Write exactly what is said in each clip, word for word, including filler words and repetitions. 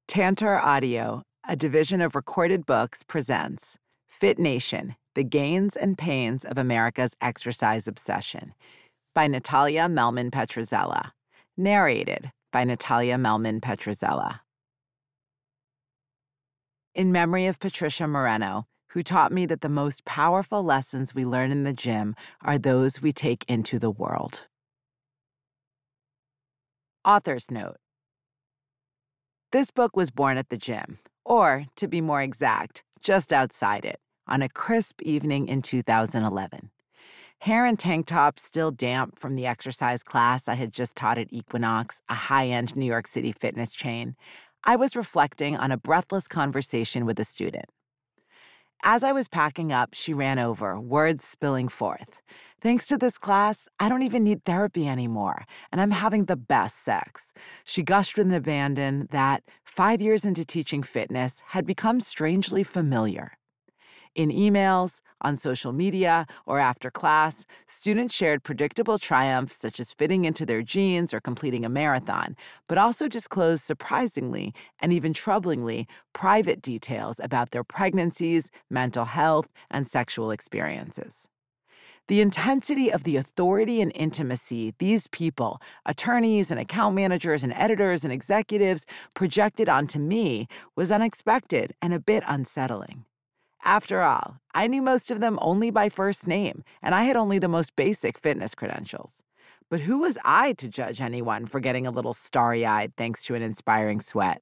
Tantor Audio, a division of Recorded Books, presents Fit Nation, The Gains and Pains of America's Exercise Obsession by Natalia Mehlman Petrzela. Narrated by Natalia Mehlman Petrzela. In memory of Patricia Moreno, who taught me that the most powerful lessons we learn in the gym are those we take into the world. Author's note. This book was born at the gym, or, to be more exact, just outside it, on a crisp evening in two thousand eleven. Hair and tank top still damp from the exercise class I had just taught at Equinox, a high-end New York City fitness chain, I was reflecting on a breathless conversation with a student. As I was packing up, she ran over, words spilling forth. Thanks to this class, I don't even need therapy anymore, and I'm having the best sex. She gushed with an abandon that, five years into teaching fitness, had become strangely familiar. In emails, on social media, or after class, students shared predictable triumphs such as fitting into their jeans or completing a marathon, but also disclosed surprisingly and even troublingly private details about their pregnancies, mental health, and sexual experiences. The intensity of the authority and intimacy these people, attorneys and account managers and editors and executives, projected onto me was unexpected and a bit unsettling. After all, I knew most of them only by first name, and I had only the most basic fitness credentials. But who was I to judge anyone for getting a little starry-eyed thanks to an inspiring sweat?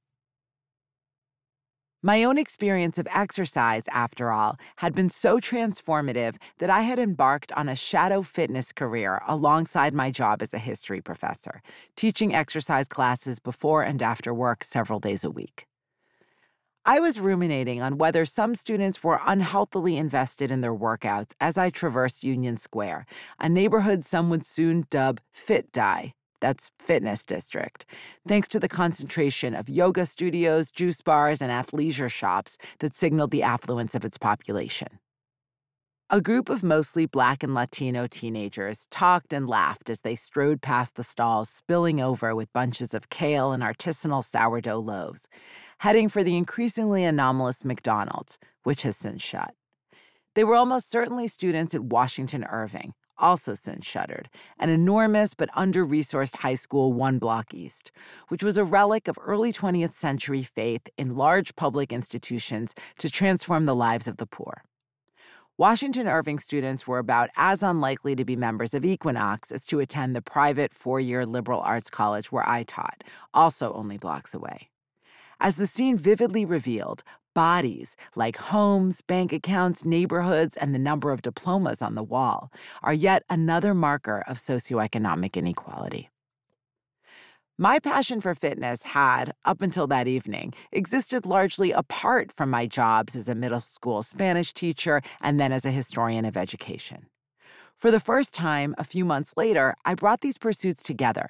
My own experience of exercise, after all, had been so transformative that I had embarked on a shadow fitness career alongside my job as a history professor, teaching exercise classes before and after work several days a week. I was ruminating on whether some students were unhealthily invested in their workouts as I traversed Union Square, a neighborhood some would soon dub Fit Die, that's fitness district, thanks to the concentration of yoga studios, juice bars, and athleisure shops that signaled the affluence of its population. A group of mostly Black and Latino teenagers talked and laughed as they strode past the stalls spilling over with bunches of kale and artisanal sourdough loaves, heading for the increasingly anomalous McDonald's, which has since shut. They were almost certainly students at Washington Irving, also since shuttered, an enormous but under-resourced high school one block east, which was a relic of early twentieth century faith in large public institutions to transform the lives of the poor. Washington Irving students were about as unlikely to be members of Equinox as to attend the private four-year liberal arts college where I taught, also only blocks away. As the scene vividly revealed, bodies, like homes, bank accounts, neighborhoods, and the number of diplomas on the wall, are yet another marker of socioeconomic inequality. My passion for fitness had, up until that evening, existed largely apart from my jobs as a middle school Spanish teacher and then as a historian of education. For the first time, a few months later, I brought these pursuits together,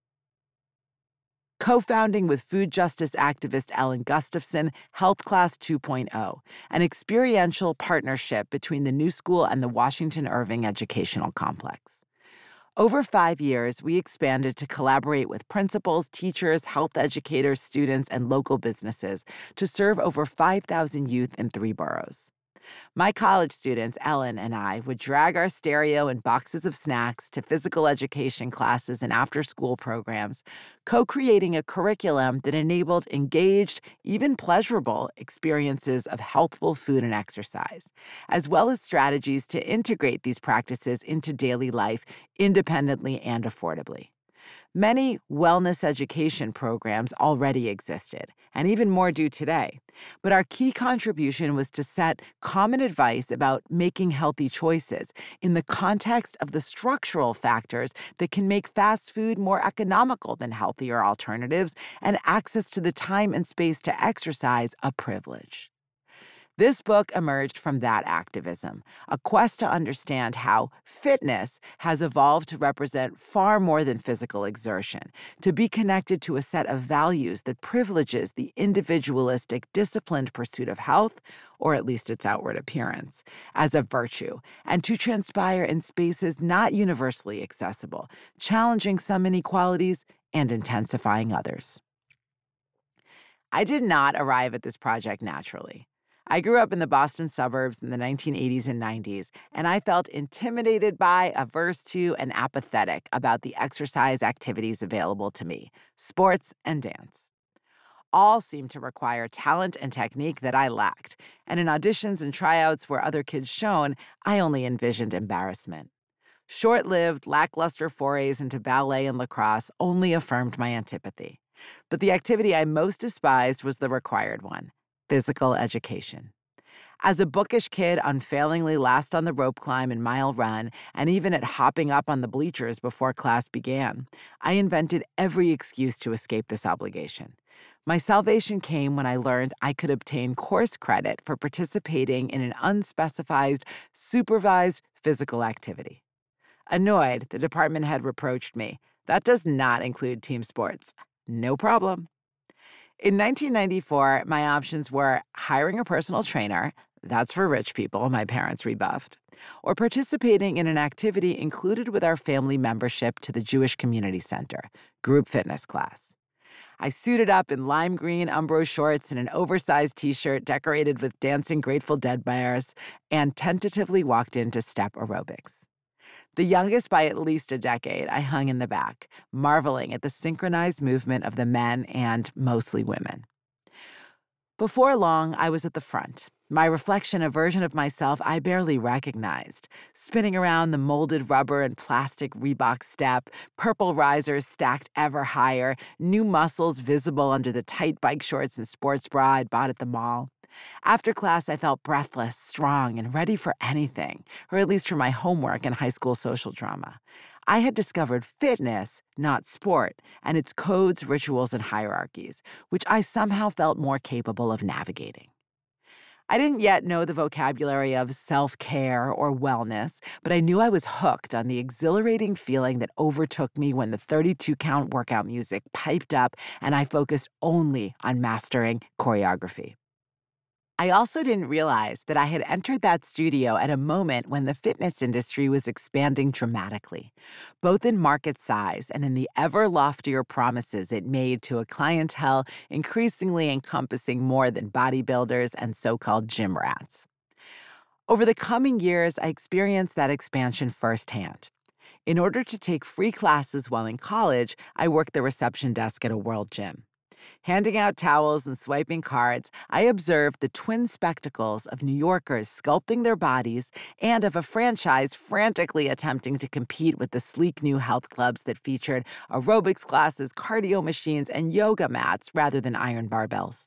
co-founding with food justice activist Ellen Gustafson Health Class two point oh, an experiential partnership between the New School and the Washington Irving Educational Complex. Over five years, we expanded to collaborate with principals, teachers, health educators, students, and local businesses to serve over five thousand youth in three boroughs. My college students, Ellen and I, would drag our stereo and boxes of snacks to physical education classes and after-school programs, co-creating a curriculum that enabled engaged, even pleasurable, experiences of healthful food and exercise, as well as strategies to integrate these practices into daily life independently and affordably. Many wellness education programs already existed, and even more do today. But our key contribution was to set common advice about making healthy choices in the context of the structural factors that can make fast food more economical than healthier alternatives and access to the time and space to exercise a privilege. This book emerged from that activism, a quest to understand how fitness has evolved to represent far more than physical exertion, to be connected to a set of values that privileges the individualistic, disciplined pursuit of health, or at least its outward appearance, as a virtue, and to transpire in spaces not universally accessible, challenging some inequalities and intensifying others. I did not arrive at this project naturally. I grew up in the Boston suburbs in the nineteen eighties and nineties, and I felt intimidated by, averse to, and apathetic about the exercise activities available to me, sports and dance. All seemed to require talent and technique that I lacked, and in auditions and tryouts where other kids shone, I only envisioned embarrassment. Short-lived, lackluster forays into ballet and lacrosse only affirmed my antipathy. But the activity I most despised was the required one: physical education. As a bookish kid, unfailingly last on the rope climb and mile run, and even at hopping up on the bleachers before class began, I invented every excuse to escape this obligation. My salvation came when I learned I could obtain course credit for participating in an unspecified, supervised physical activity. Annoyed, the department head reproached me. That does not include team sports. No problem. In nineteen ninety-four, my options were hiring a personal trainer, that's for rich people, my parents rebuffed, or participating in an activity included with our family membership to the Jewish Community Center, group fitness class. I suited up in lime green Umbro shorts and an oversized t-shirt decorated with dancing Grateful Dead bears and tentatively walked into step aerobics. The youngest by at least a decade, I hung in the back, marveling at the synchronized movement of the men and mostly women. Before long, I was at the front, my reflection a version of myself I barely recognized, spinning around the molded rubber and plastic Reebok step, purple risers stacked ever higher, new muscles visible under the tight bike shorts and sports bra I'd bought at the mall. After class, I felt breathless, strong, and ready for anything, or at least for my homework and high school social drama. I had discovered fitness, not sport, and its codes, rituals, and hierarchies, which I somehow felt more capable of navigating. I didn't yet know the vocabulary of self-care or wellness, but I knew I was hooked on the exhilarating feeling that overtook me when the thirty-two count workout music piped up and I focused only on mastering choreography. I also didn't realize that I had entered that studio at a moment when the fitness industry was expanding dramatically, both in market size and in the ever loftier promises it made to a clientele increasingly encompassing more than bodybuilders and so-called gym rats. Over the coming years, I experienced that expansion firsthand. In order to take free classes while in college, I worked the reception desk at a world gym. Handing out towels and swiping cards, I observed the twin spectacles of New Yorkers sculpting their bodies and of a franchise frantically attempting to compete with the sleek new health clubs that featured aerobics classes, cardio machines, and yoga mats rather than iron barbells.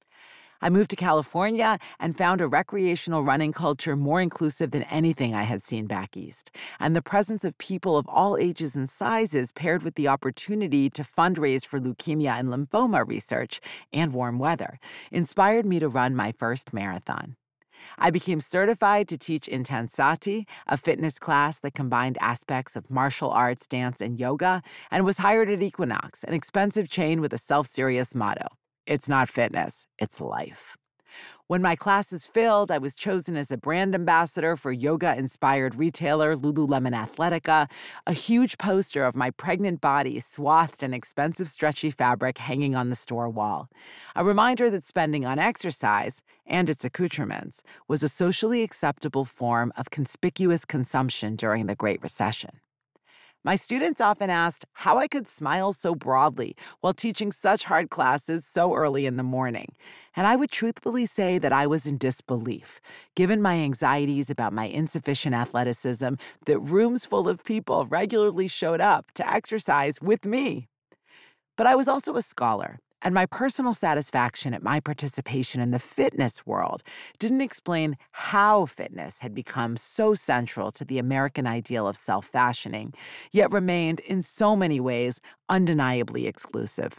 I moved to California and found a recreational running culture more inclusive than anything I had seen back east, and the presence of people of all ages and sizes paired with the opportunity to fundraise for leukemia and lymphoma research and warm weather inspired me to run my first marathon. I became certified to teach Intensati, a fitness class that combined aspects of martial arts, dance, and yoga, and was hired at Equinox, an expensive chain with a self-serious motto. It's not fitness, it's life. When my classes filled, I was chosen as a brand ambassador for yoga-inspired retailer Lululemon Athletica, a huge poster of my pregnant body swathed in expensive stretchy fabric hanging on the store wall, a reminder that spending on exercise, and its accoutrements, was a socially acceptable form of conspicuous consumption during the Great Recession. My students often asked how I could smile so broadly while teaching such hard classes so early in the morning, and I would truthfully say that I was in disbelief, given my anxieties about my insufficient athleticism, that rooms full of people regularly showed up to exercise with me. But I was also a scholar, and my personal satisfaction at my participation in the fitness world didn't explain how fitness had become so central to the American ideal of self-fashioning, yet remained in so many ways undeniably exclusive.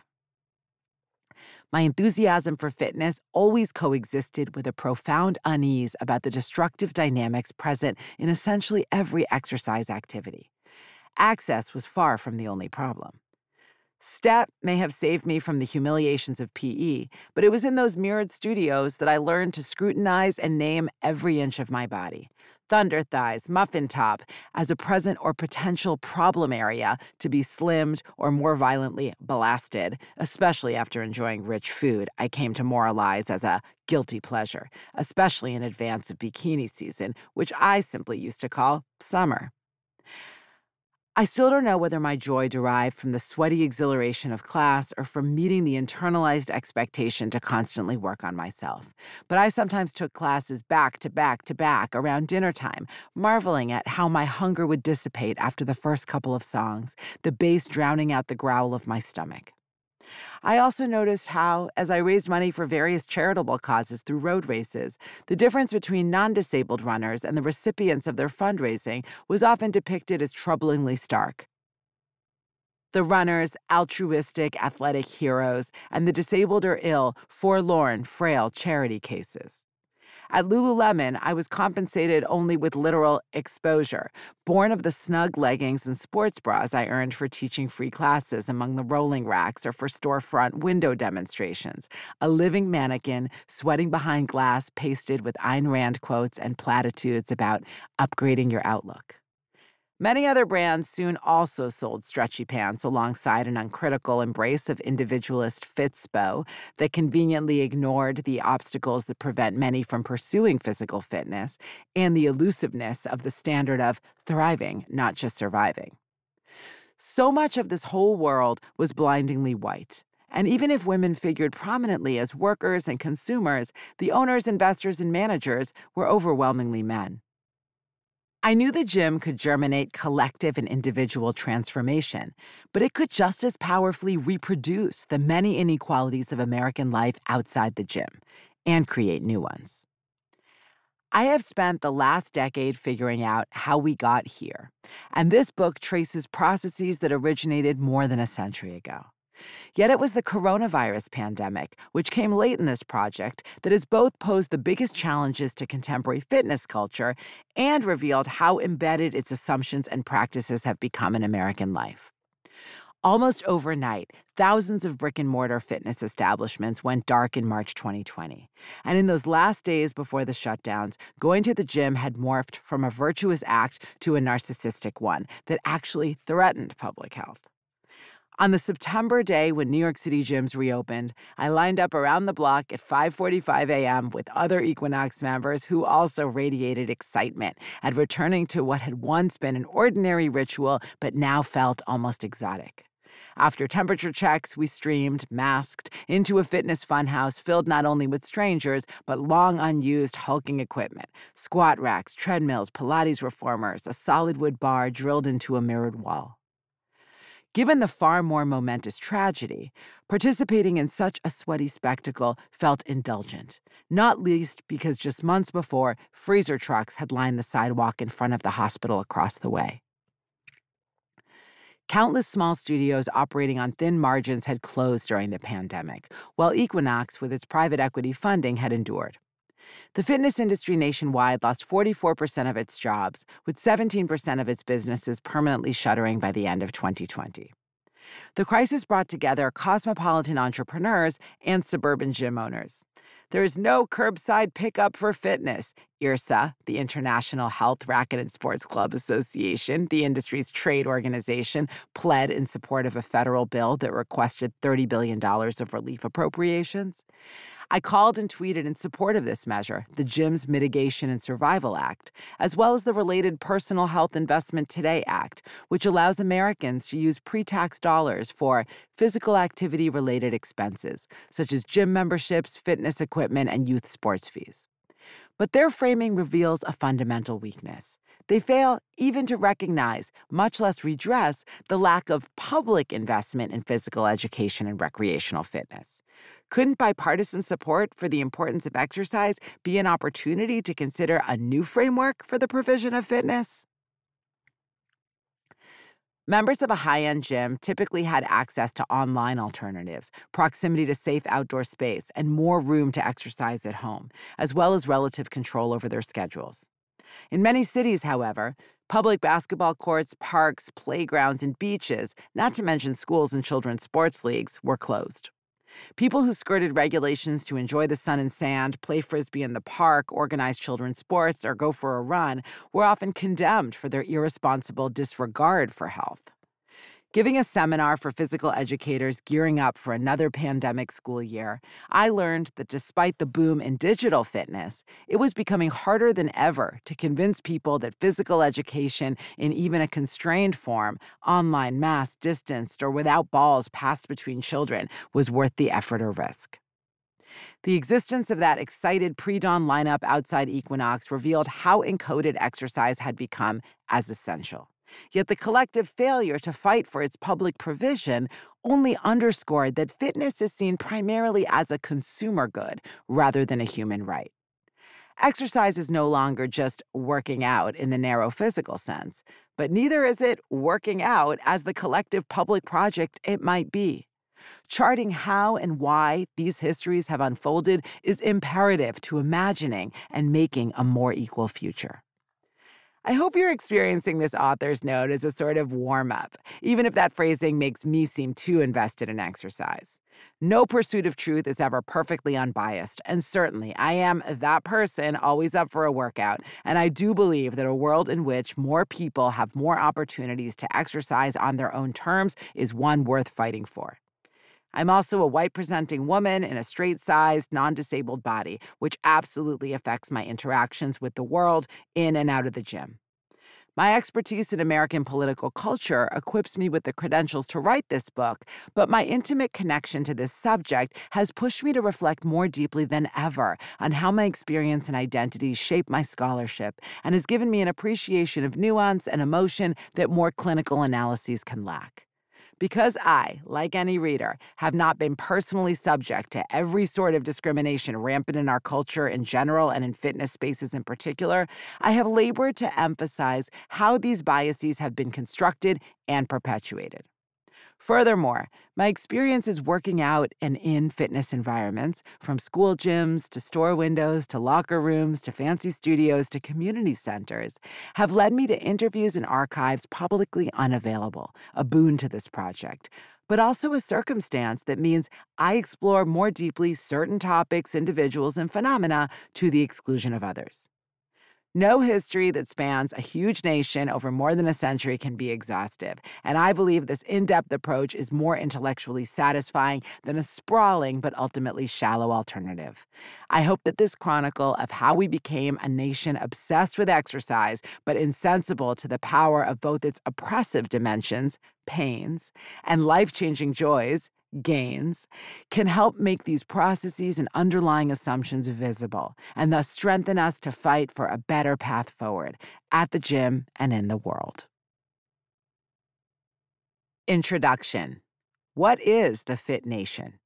My enthusiasm for fitness always coexisted with a profound unease about the destructive dynamics present in essentially every exercise activity. Access was far from the only problem. Step may have saved me from the humiliations of P E, but it was in those mirrored studios that I learned to scrutinize and name every inch of my body. Thunder thighs, muffin top, as a present or potential problem area to be slimmed or more violently blasted, especially after enjoying rich food I came to moralize as a guilty pleasure, especially in advance of bikini season, which I simply used to call summer. I still don't know whether my joy derived from the sweaty exhilaration of class or from meeting the internalized expectation to constantly work on myself. But I sometimes took classes back to back to back around dinner time, marveling at how my hunger would dissipate after the first couple of songs, the bass drowning out the growl of my stomach. I also noticed how, as I raised money for various charitable causes through road races, the difference between non-disabled runners and the recipients of their fundraising was often depicted as troublingly stark. The runners, altruistic, athletic heroes, and the disabled or ill, forlorn, frail charity cases. At Lululemon, I was compensated only with literal exposure, born of the snug leggings and sports bras I earned for teaching free classes among the rolling racks or for storefront window demonstrations, a living mannequin sweating behind glass pasted with Ayn Rand quotes and platitudes about upgrading your outlook. Many other brands soon also sold stretchy pants alongside an uncritical embrace of individualist fitspo that conveniently ignored the obstacles that prevent many from pursuing physical fitness and the elusiveness of the standard of thriving, not just surviving. So much of this whole world was blindingly white. And even if women figured prominently as workers and consumers, the owners, investors, and managers were overwhelmingly men. I knew the gym could germinate collective and individual transformation, but it could just as powerfully reproduce the many inequalities of American life outside the gym and create new ones. I have spent the last decade figuring out how we got here, and this book traces processes that originated more than a century ago. Yet it was the coronavirus pandemic, which came late in this project, that has both posed the biggest challenges to contemporary fitness culture and revealed how embedded its assumptions and practices have become in American life. Almost overnight, thousands of brick-and-mortar fitness establishments went dark in March twenty twenty. And in those last days before the shutdowns, going to the gym had morphed from a virtuous act to a narcissistic one that actually threatened public health. On the September day when New York City gyms reopened, I lined up around the block at five forty-five a.m. with other Equinox members who also radiated excitement at returning to what had once been an ordinary ritual but now felt almost exotic. After temperature checks, we streamed, masked, into a fitness funhouse filled not only with strangers, but long unused hulking equipment, squat racks, treadmills, Pilates reformers, a solid wood bar drilled into a mirrored wall. Given the far more momentous tragedy, participating in such a sweaty spectacle felt indulgent, not least because just months before, freezer trucks had lined the sidewalk in front of the hospital across the way. Countless small studios operating on thin margins had closed during the pandemic, while Equinox, with its private equity funding, had endured. The fitness industry nationwide lost forty-four percent of its jobs, with seventeen percent of its businesses permanently shuttering by the end of twenty twenty. The crisis brought together cosmopolitan entrepreneurs and suburban gym owners. There is no curbside pickup for fitness. I R S A, the International Health, Racquet, and Sports Club Association, the industry's trade organization, pled in support of a federal bill that requested thirty billion dollars of relief appropriations. I called and tweeted in support of this measure, the Gyms Mitigation and Survival Act, as well as the related Personal Health Investment Today Act, which allows Americans to use pre-tax dollars for physical activity-related expenses, such as gym memberships, fitness equipment, and youth sports fees. But their framing reveals a fundamental weakness. They fail even to recognize, much less redress, the lack of public investment in physical education and recreational fitness. Couldn't bipartisan support for the importance of exercise be an opportunity to consider a new framework for the provision of fitness? Members of a high-end gym typically had access to online alternatives, proximity to safe outdoor space, and more room to exercise at home, as well as relative control over their schedules. In many cities, however, Public basketball courts, parks, playgrounds, and beaches, not to mention schools and children's sports leagues, were closed. People who skirted regulations to enjoy the sun and sand, play frisbee in the park, organize children's sports, or go for a run were often condemned for their irresponsible disregard for health. Giving a seminar for physical educators gearing up for another pandemic school year, I learned that despite the boom in digital fitness, it was becoming harder than ever to convince people that physical education in even a constrained form, online, mass, distanced, or without balls passed between children, was worth the effort or risk. The existence of that excited pre-dawn lineup outside Equinox revealed how encoded exercise had become as essential. Yet the collective failure to fight for its public provision only underscored that fitness is seen primarily as a consumer good rather than a human right. Exercise is no longer just working out in the narrow physical sense, but neither is it working out as the collective public project it might be. Charting how and why these histories have unfolded is imperative to imagining and making a more equal future. I hope you're experiencing this author's note as a sort of warm-up, even if that phrasing makes me seem too invested in exercise. No pursuit of truth is ever perfectly unbiased, and certainly I am that person always up for a workout, and I do believe that a world in which more people have more opportunities to exercise on their own terms is one worth fighting for. I'm also a white-presenting woman in a straight-sized, non-disabled body, which absolutely affects my interactions with the world in and out of the gym. My expertise in American political culture equips me with the credentials to write this book, but my intimate connection to this subject has pushed me to reflect more deeply than ever on how my experience and identities shape my scholarship and has given me an appreciation of nuance and emotion that more clinical analyses can lack. Because I, like any reader, have not been personally subject to every sort of discrimination rampant in our culture in general and in fitness spaces in particular, I have labored to emphasize how these biases have been constructed and perpetuated. Furthermore, my experiences working out and in fitness environments, from school gyms to store windows to locker rooms to fancy studios to community centers, have led me to interviews and archives publicly unavailable, a boon to this project, but also a circumstance that means I explore more deeply certain topics, individuals, and phenomena to the exclusion of others. No history that spans a huge nation over more than a century can be exhaustive, and I believe this in-depth approach is more intellectually satisfying than a sprawling but ultimately shallow alternative. I hope that this chronicle of how we became a nation obsessed with exercise but insensible to the power of both its oppressive dimensions, pains, and life-changing joys, gains, can help make these processes and underlying assumptions visible, and thus strengthen us to fight for a better path forward at the gym and in the world. Introduction. What is the Fit Nation?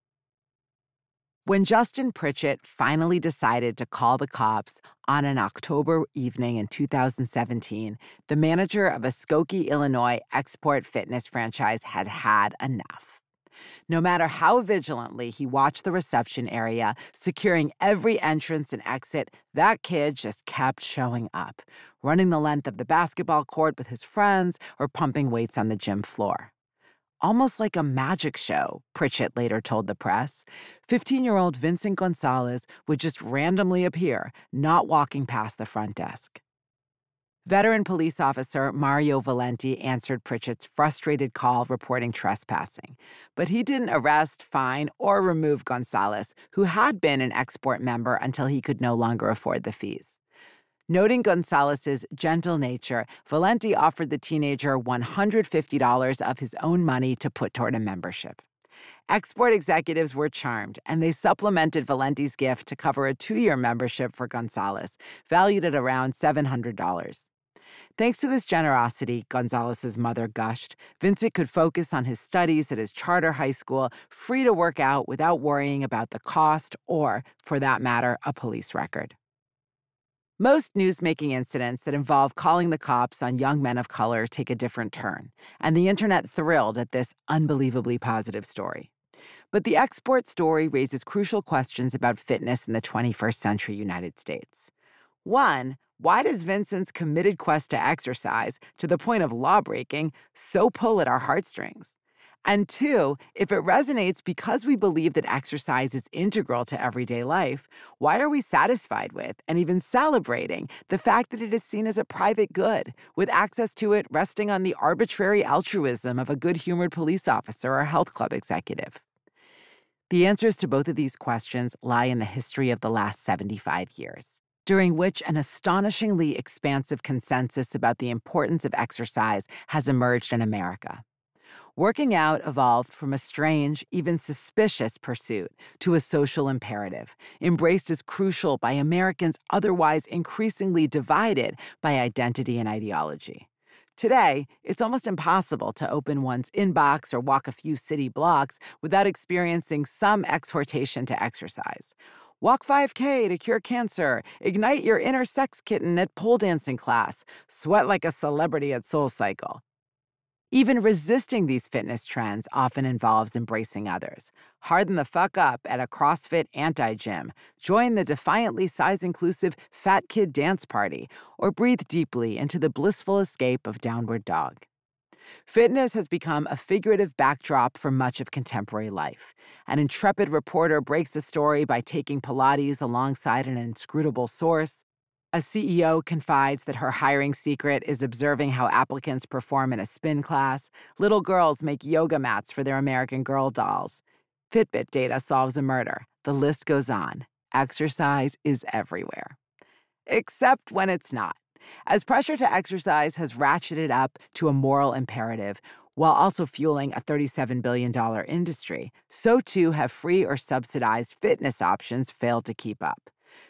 When Justin Pritchett finally decided to call the cops on an October evening in two thousand seventeen, the manager of a Skokie, Illinois export fitness franchise had had enough. No matter how vigilantly he watched the reception area, securing every entrance and exit, that kid just kept showing up, running the length of the basketball court with his friends or pumping weights on the gym floor. Almost like a magic show, Pritchett later told the press, fifteen-year-old Vincent Gonzalez would just randomly appear, not walking past the front desk. Veteran police officer Mario Valenti answered Pritchett's frustrated call reporting trespassing, but he didn't arrest, fine, or remove Gonzalez, who had been an export member until he could no longer afford the fees. Noting Gonzalez's gentle nature, Valenti offered the teenager one hundred fifty dollars of his own money to put toward a membership. Export executives were charmed, and they supplemented Valenti's gift to cover a two-year membership for Gonzalez, valued at around seven hundred dollars. Thanks to this generosity, Gonzalez's mother gushed, Vincent could focus on his studies at his charter high school, free to work out without worrying about the cost or, for that matter, a police record. Most newsmaking incidents that involve calling the cops on young men of color take a different turn, and the internet thrilled at this unbelievably positive story. But the export story raises crucial questions about fitness in the twenty-first century United States. One, Why does Vincent's committed quest to exercise, to the point of law-breaking, so pull at our heartstrings? And two, if it resonates because we believe that exercise is integral to everyday life, why are we satisfied with and even celebrating the fact that it is seen as a private good, with access to it resting on the arbitrary altruism of a good-humored police officer or health club executive? The answers to both of these questions lie in the history of the last seventy-five years, during which an astonishingly expansive consensus about the importance of exercise has emerged in America. Working out evolved from a strange, even suspicious pursuit to a social imperative, embraced as crucial by Americans otherwise increasingly divided by identity and ideology. Today, it's almost impossible to open one's inbox or walk a few city blocks without experiencing some exhortation to exercise. Walk five K to cure cancer. Ignite your inner sex kitten at pole dancing class. Sweat like a celebrity at SoulCycle. Even resisting these fitness trends often involves embracing others. Harden the fuck up at a CrossFit anti-gym. Join the defiantly size-inclusive fat kid dance party, or breathe deeply into the blissful escape of downward dog. Fitness has become a figurative backdrop for much of contemporary life. An intrepid reporter breaks the story by taking Pilates alongside an inscrutable source. A C E O confides that her hiring secret is observing how applicants perform in a spin class. Little girls make yoga mats for their American Girl dolls. Fitbit data solves a murder. The list goes on. Exercise is everywhere. Except when it's not. As pressure to exercise has ratcheted up to a moral imperative, while also fueling a thirty-seven billion dollars industry, so too have free or subsidized fitness options failed to keep up.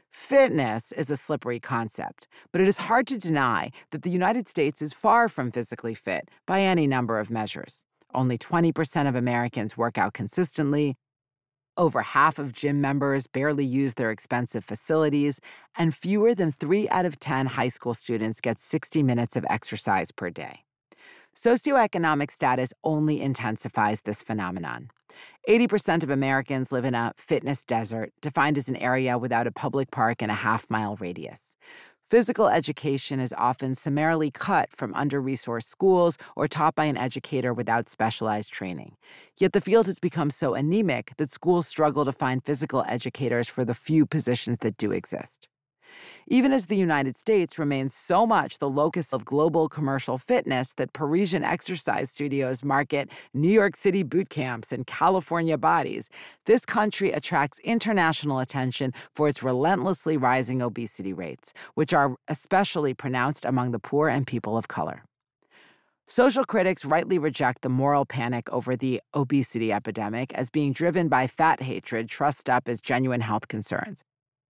Fitness is a slippery concept, but it is hard to deny that the United States is far from physically fit by any number of measures. Only twenty percent of Americans work out consistently. Over half of gym members barely use their expensive facilities, and fewer than three out of ten high school students get sixty minutes of exercise per day. Socioeconomic status only intensifies this phenomenon. eighty percent of Americans live in a fitness desert, defined as an area without a public park in a half-mile radius. Physical education is often summarily cut from under-resourced schools or taught by an educator without specialized training. Yet the field has become so anemic that schools struggle to find physical educators for the few positions that do exist. Even as the United States remains so much the locus of global commercial fitness that Parisian exercise studios market New York City boot camps and California bodies, this country attracts international attention for its relentlessly rising obesity rates, which are especially pronounced among the poor and people of color. Social critics rightly reject the moral panic over the obesity epidemic as being driven by fat hatred trussed up as genuine health concerns,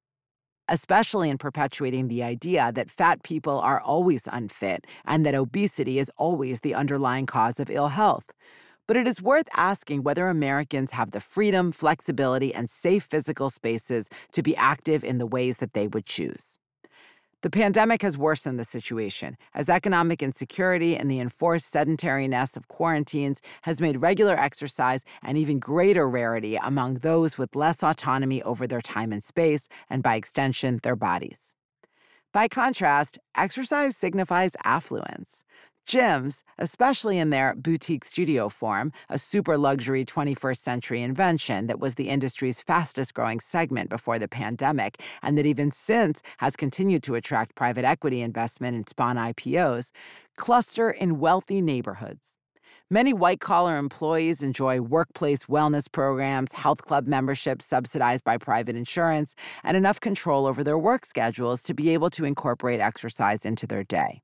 especially in perpetuating the idea that fat people are always unfit and that obesity is always the underlying cause of ill health. But it is worth asking whether Americans have the freedom, flexibility, and safe physical spaces to be active in the ways that they would choose. The pandemic has worsened the situation, as economic insecurity and the enforced sedentariness of quarantines has made regular exercise an even greater rarity among those with less autonomy over their time and space, and by extension, their bodies. By contrast, exercise signifies affluence. Gyms, especially in their boutique studio form, a super luxury twenty-first century invention that was the industry's fastest growing segment before the pandemic and that even since has continued to attract private equity investment and spawn I P Os, cluster in wealthy neighborhoods. Many white-collar employees enjoy workplace wellness programs, health club memberships subsidized by private insurance, and enough control over their work schedules to be able to incorporate exercise into their day.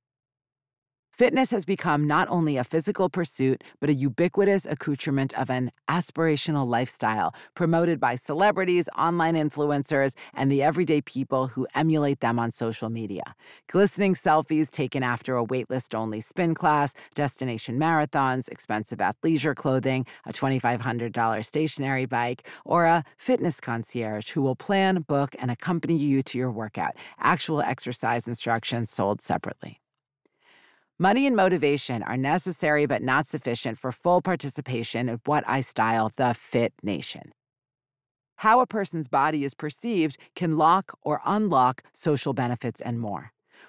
Fitness has become not only a physical pursuit, but a ubiquitous accoutrement of an aspirational lifestyle promoted by celebrities, online influencers, and the everyday people who emulate them on social media. Glistening selfies taken after a waitlist-only spin class, destination marathons, expensive athleisure clothing, a twenty-five hundred dollars stationary bike, or a fitness concierge who will plan, book, and accompany you to your workout. Actual exercise instructions sold separately. Money and motivation are necessary but not sufficient for full participation of what I style the fit nation. How a person's body is perceived can lock or unlock social benefits and more.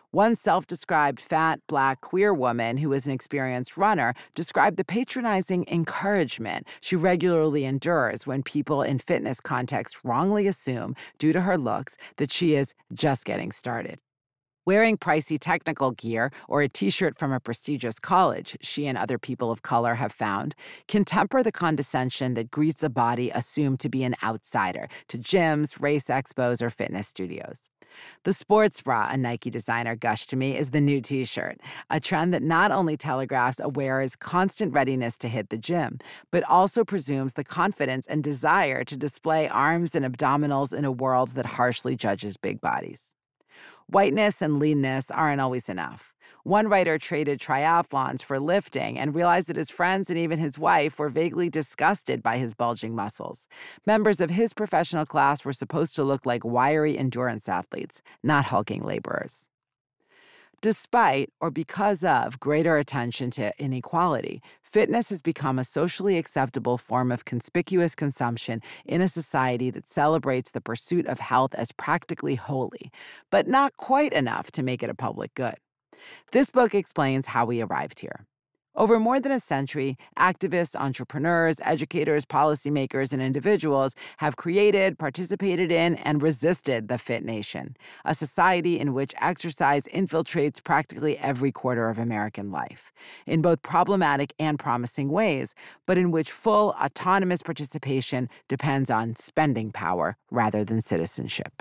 One self-described fat, black, queer woman who was an experienced runner described the patronizing encouragement she regularly endures when people in fitness contexts wrongly assume, due to her looks, that she is just getting started. Wearing pricey technical gear or a t-shirt from a prestigious college, she and other people of color have found, can temper the condescension that greets a body assumed to be an outsider to gyms, race expos, or fitness studios. The sports bra, a Nike designer gushed to me, is the new t-shirt, a trend that not only telegraphs a wearer's constant readiness to hit the gym, but also presumes the confidence and desire to display arms and abdominals in a world that harshly judges big bodies. Whiteness and leanness aren't always enough. One writer traded triathlons for lifting and realized that his friends and even his wife were vaguely disgusted by his bulging muscles. Members of his professional class were supposed to look like wiry endurance athletes, not hulking laborers. Despite, or because of, greater attention to inequality, fitness has become a socially acceptable form of conspicuous consumption in a society that celebrates the pursuit of health as practically holy, but not quite enough to make it a public good. This book explains how we arrived here. Over more than a century, activists, entrepreneurs, educators, policymakers, and individuals have created, participated in, and resisted the fit nation, a society in which exercise infiltrates practically every quarter of American life, in both problematic and promising ways, but in which full, autonomous participation depends on spending power rather than citizenship.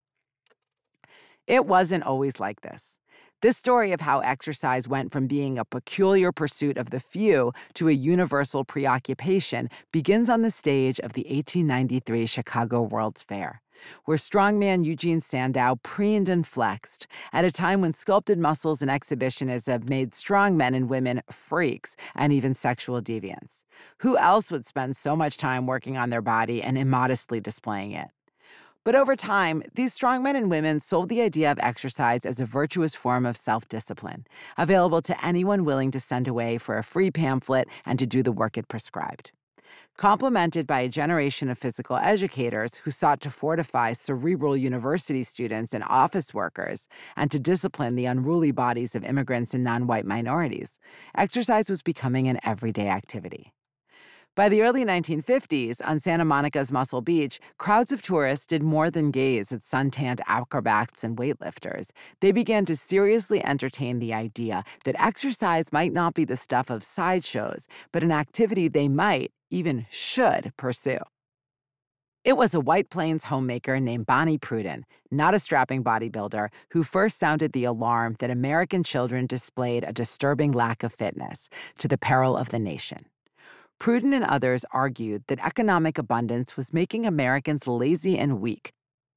It wasn't always like this. This story of how exercise went from being a peculiar pursuit of the few to a universal preoccupation begins on the stage of the eighteen ninety-three Chicago World's Fair, where strongman Eugene Sandow preened and flexed at a time when sculpted muscles and exhibitionism made strong men and women freaks and even sexual deviants. Who else would spend so much time working on their body and immodestly displaying it? But over time, these strong men and women sold the idea of exercise as a virtuous form of self-discipline, available to anyone willing to send away for a free pamphlet and to do the work it prescribed. Complemented by a generation of physical educators who sought to fortify cerebral university students and office workers and to discipline the unruly bodies of immigrants and non-white minorities, exercise was becoming an everyday activity. By the early nineteen fifties, on Santa Monica's Muscle Beach, crowds of tourists did more than gaze at suntanned acrobats and weightlifters. They began to seriously entertain the idea that exercise might not be the stuff of sideshows, but an activity they might, even should, pursue. It was a White Plains homemaker named Bonnie Pruden, not a strapping bodybuilder, who first sounded the alarm that American children displayed a disturbing lack of fitness, to the peril of the nation. Pruden and others argued that economic abundance was making Americans lazy and weak,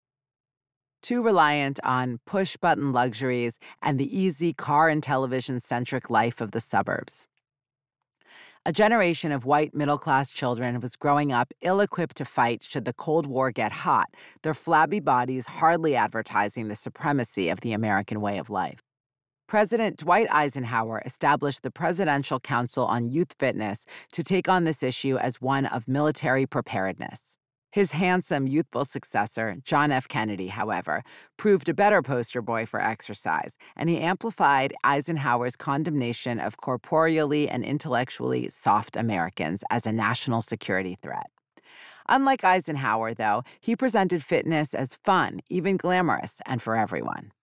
too reliant on push-button luxuries and the easy car and television-centric life of the suburbs. A generation of white middle-class children was growing up ill-equipped to fight should the Cold War get hot, their flabby bodies hardly advertising the supremacy of the American way of life. President Dwight Eisenhower established the Presidential Council on Youth Fitness to take on this issue as one of military preparedness. His handsome, youthful successor, John F. Kennedy, however, proved a better poster boy for exercise, and he amplified Eisenhower's condemnation of corporeally and intellectually soft Americans as a national security threat. Unlike Eisenhower, though, he presented fitness as fun, even glamorous, and for everyone.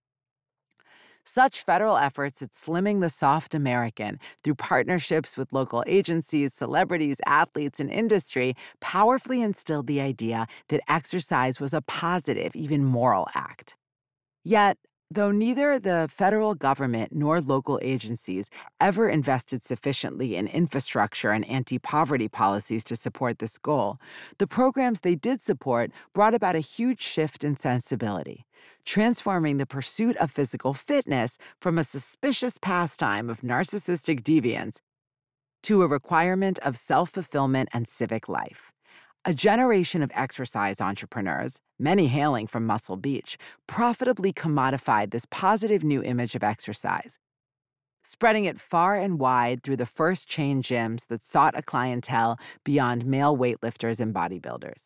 Such federal efforts at slimming the soft American through partnerships with local agencies, celebrities, athletes, and industry powerfully instilled the idea that exercise was a positive, even moral act. Yet, though neither the federal government nor local agencies ever invested sufficiently in infrastructure and anti-poverty policies to support this goal, the programs they did support brought about a huge shift in sensibility, transforming the pursuit of physical fitness from a suspicious pastime of narcissistic deviance to a requirement of self-fulfillment and civic life. A generation of exercise entrepreneurs, many hailing from Muscle Beach, profitably commodified this positive new image of exercise, spreading it far and wide through the first chain gyms that sought a clientele beyond male weightlifters and bodybuilders.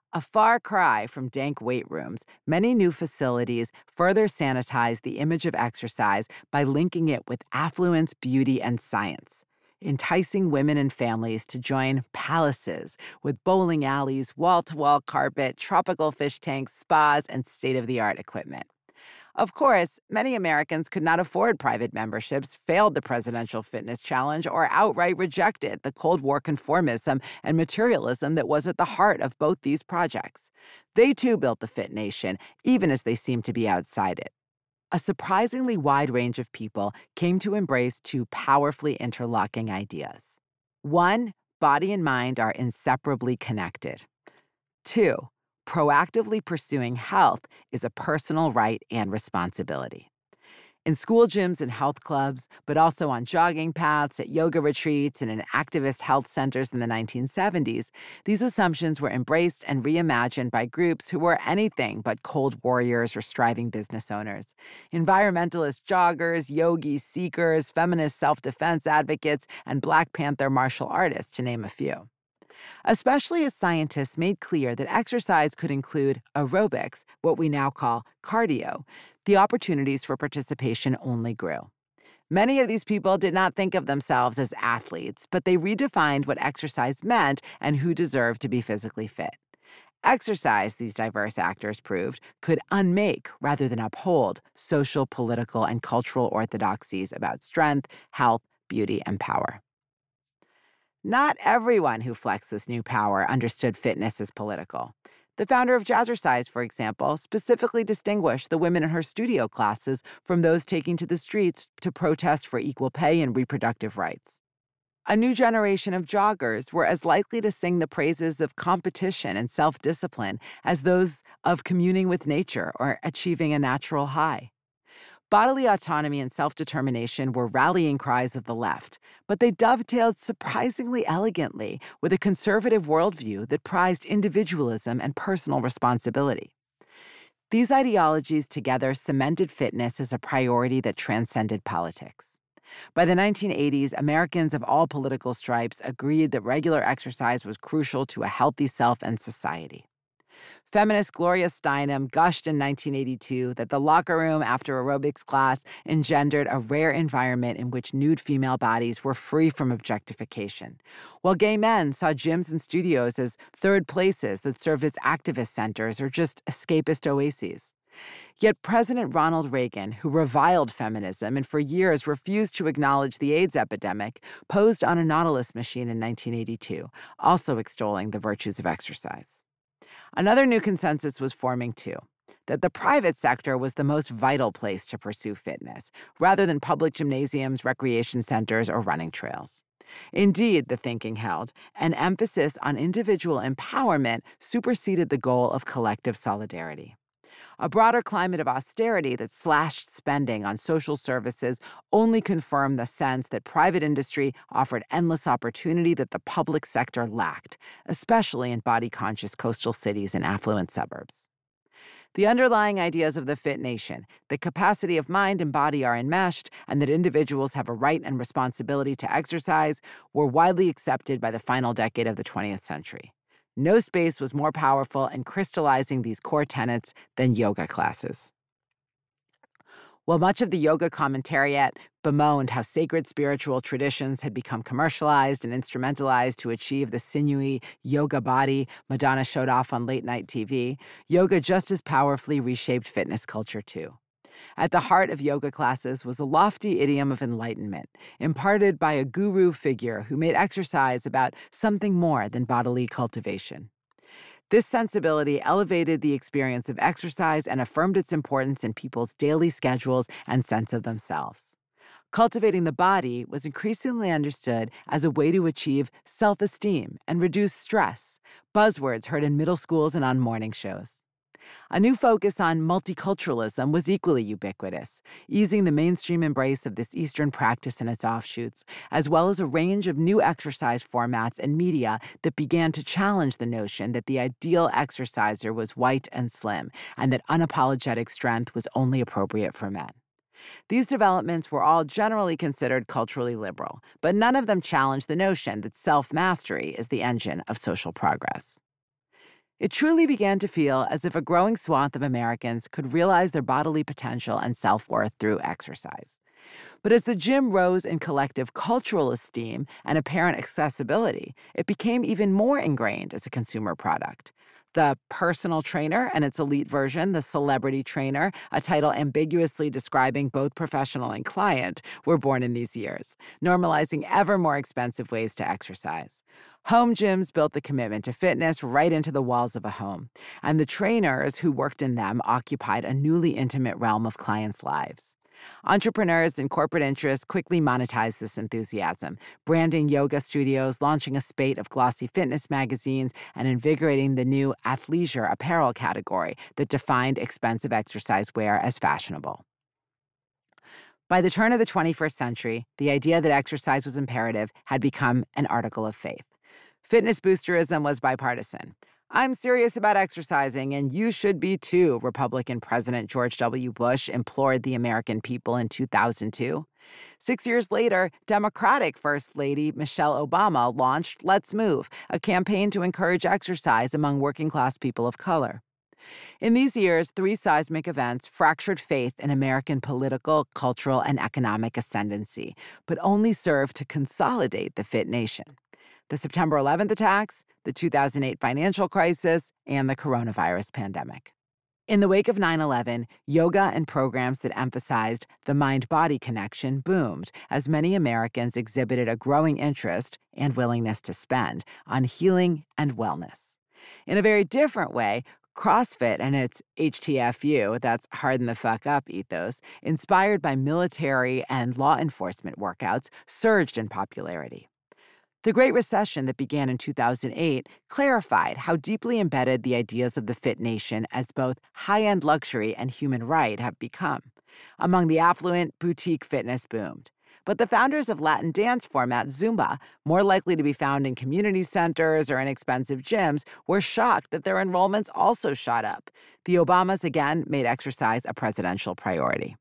A far cry from dank weight rooms, many new facilities further sanitize the image of exercise by linking it with affluence, beauty, and science, enticing women and families to join palaces with bowling alleys, wall-to-wall carpet, tropical fish tanks, spas, and state-of-the-art equipment. Of course, many Americans could not afford private memberships, failed the presidential fitness challenge, or outright rejected the Cold War conformism and materialism that was at the heart of both these projects. They too built the Fit Nation, even as they seemed to be outside it. A surprisingly wide range of people came to embrace two powerfully interlocking ideas. One, body and mind are inseparably connected. Two, proactively pursuing health is a personal right and responsibility. In school gyms and health clubs, but also on jogging paths, at yoga retreats, and in activist health centers in the nineteen seventies, these assumptions were embraced and reimagined by groups who were anything but cold warriors or striving business owners. Environmentalist joggers, yogis, seekers, feminist self-defense advocates, and Black Panther martial artists, to name a few. Especially as scientists made clear that exercise could include aerobics, what we now call cardio, the opportunities for participation only grew. Many of these people did not think of themselves as athletes, but they redefined what exercise meant and who deserved to be physically fit. Exercise, these diverse actors proved, could unmake rather than uphold social, political, and cultural orthodoxies about strength, health, beauty, and power. Not everyone who flexed this new power understood fitness as political. The founder of Jazzercise, for example, specifically distinguished the women in her studio classes from those taking to the streets to protest for equal pay and reproductive rights. A new generation of joggers were as likely to sing the praises of competition and self-discipline as those of communing with nature or achieving a natural high. Bodily autonomy and self-determination were rallying cries of the left, but they dovetailed surprisingly elegantly with a conservative worldview that prized individualism and personal responsibility. These ideologies together cemented fitness as a priority that transcended politics. By the nineteen eighties, Americans of all political stripes agreed that regular exercise was crucial to a healthy self and society. Feminist Gloria Steinem gushed in nineteen eighty-two that the locker room after aerobics class engendered a rare environment in which nude female bodies were free from objectification, while gay men saw gyms and studios as third places that served as activist centers or just escapist oases. Yet President Ronald Reagan, who reviled feminism and for years refused to acknowledge the AIDS epidemic, posed on a Nautilus machine in nineteen eighty-two, also extolling the virtues of exercise. Another new consensus was forming, too, that the private sector was the most vital place to pursue fitness, rather than public gymnasiums, recreation centers, or running trails. Indeed, the thinking held, an emphasis on individual empowerment superseded the goal of collective solidarity. A broader climate of austerity that slashed spending on social services only confirmed the sense that private industry offered endless opportunity that the public sector lacked, especially in body-conscious coastal cities and affluent suburbs. The underlying ideas of the Fit Nation, that capacity of mind and body are enmeshed, and that individuals have a right and responsibility to exercise, were widely accepted by the final decade of the twentieth century. No space was more powerful in crystallizing these core tenets than yoga classes. While much of the yoga commentariat bemoaned how sacred spiritual traditions had become commercialized and instrumentalized to achieve the sinewy yoga body Madonna showed off on late-night T V, yoga just as powerfully reshaped fitness culture, too. At the heart of yoga classes was a lofty idiom of enlightenment, imparted by a guru figure who made exercise about something more than bodily cultivation. This sensibility elevated the experience of exercise and affirmed its importance in people's daily schedules and sense of themselves. Cultivating the body was increasingly understood as a way to achieve self-esteem and reduce stress, buzzwords heard in middle schools and on morning shows. A new focus on multiculturalism was equally ubiquitous, easing the mainstream embrace of this Eastern practice and its offshoots, as well as a range of new exercise formats and media that began to challenge the notion that the ideal exerciser was white and slim, and that unapologetic strength was only appropriate for men. These developments were all generally considered culturally liberal, but none of them challenged the notion that self-mastery is the engine of social progress. It truly began to feel as if a growing swath of Americans could realize their bodily potential and self-worth through exercise. But as the gym rose in collective cultural esteem and apparent accessibility, it became even more ingrained as a consumer product. The personal trainer and its elite version, the celebrity trainer, a title ambiguously describing both professional and client, were born in these years, normalizing ever more expensive ways to exercise. Home gyms built the commitment to fitness right into the walls of a home, and the trainers who worked in them occupied a newly intimate realm of clients' lives. Entrepreneurs and corporate interests quickly monetized this enthusiasm, branding yoga studios, launching a spate of glossy fitness magazines, and invigorating the new athleisure apparel category that defined expensive exercise wear as fashionable. By the turn of the twenty-first century, the idea that exercise was imperative had become an article of faith. Fitness boosterism was bipartisan. "I'm serious about exercising, and you should be too," Republican President George W. Bush implored the American people in two thousand two. Six years later, Democratic First Lady Michelle Obama launched Let's Move, a campaign to encourage exercise among working-class people of color. In these years, three seismic events fractured faith in American political, cultural, and economic ascendancy, but only served to consolidate the fit nation: the September eleventh attacks, the two thousand eight financial crisis, and the coronavirus pandemic. In the wake of nine eleven, yoga and programs that emphasized the mind-body connection boomed as many Americans exhibited a growing interest and willingness to spend on healing and wellness. In a very different way, CrossFit and its H T F U, that's harden the fuck up ethos, inspired by military and law enforcement workouts, surged in popularity. The Great Recession that began in two thousand eight clarified how deeply embedded the ideas of the fit nation as both high-end luxury and human right have become. Among the affluent, boutique fitness boomed. But the founders of Latin dance format Zumba, more likely to be found in community centers or inexpensive gyms, were shocked that their enrollments also shot up. The Obamas again made exercise a presidential priority.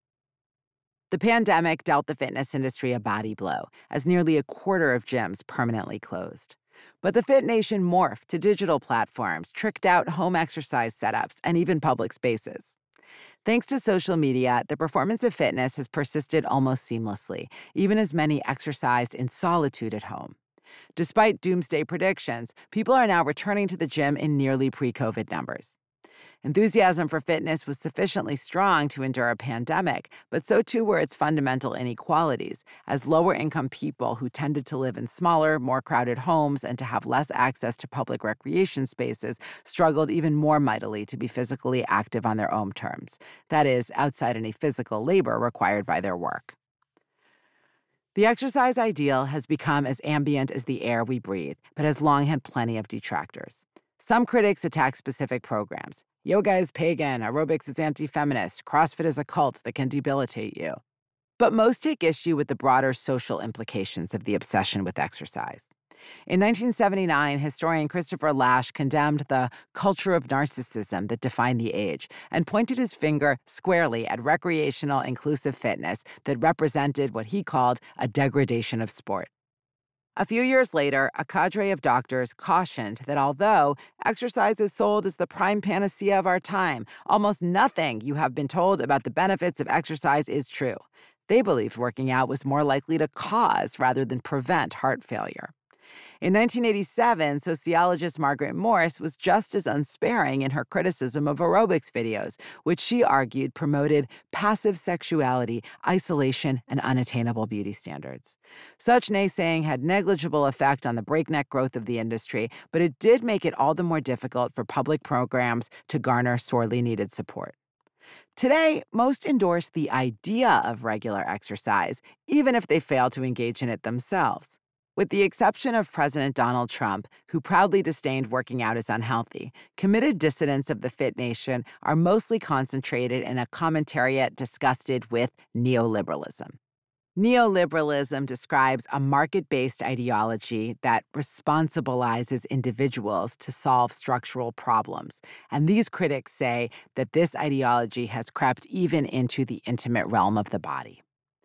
The pandemic dealt the fitness industry a body blow, as nearly a quarter of gyms permanently closed. But the Fit Nation morphed to digital platforms, tricked out home exercise setups, and even public spaces. Thanks to social media, the performance of fitness has persisted almost seamlessly, even as many exercised in solitude at home. Despite doomsday predictions, people are now returning to the gym in nearly pre-COVID numbers. Enthusiasm for fitness was sufficiently strong to endure a pandemic, but so too were its fundamental inequalities, as lower-income people who tended to live in smaller, more crowded homes and to have less access to public recreation spaces struggled even more mightily to be physically active on their own terms, that is, outside any physical labor required by their work. The exercise ideal has become as ambient as the air we breathe, but has long had plenty of detractors. Some critics attack specific programs. Yoga is pagan, aerobics is anti-feminist, CrossFit is a cult that can debilitate you. But most take issue with the broader social implications of the obsession with exercise. In nineteen seventy-nine, historian Christopher Lasch condemned the culture of narcissism that defined the age and pointed his finger squarely at recreational inclusive fitness that represented what he called a degradation of sport. A few years later, a cadre of doctors cautioned that although exercise is sold as the prime panacea of our time, almost nothing you have been told about the benefits of exercise is true. They believed working out was more likely to cause rather than prevent heart failure. In nineteen eighty-seven, sociologist Margaret Morse was just as unsparing in her criticism of aerobics videos, which she argued promoted passive sexuality, isolation, and unattainable beauty standards. Such naysaying had negligible effect on the breakneck growth of the industry, but it did make it all the more difficult for public programs to garner sorely needed support. Today, most endorse the idea of regular exercise, even if they fail to engage in it themselves. With the exception of President Donald Trump, who proudly disdained working out as unhealthy, committed dissidents of the Fit Nation are mostly concentrated in a commentariat disgusted with neoliberalism. Neoliberalism describes a market-based ideology that responsibilizes individuals to solve structural problems, and these critics say that this ideology has crept even into the intimate realm of the body.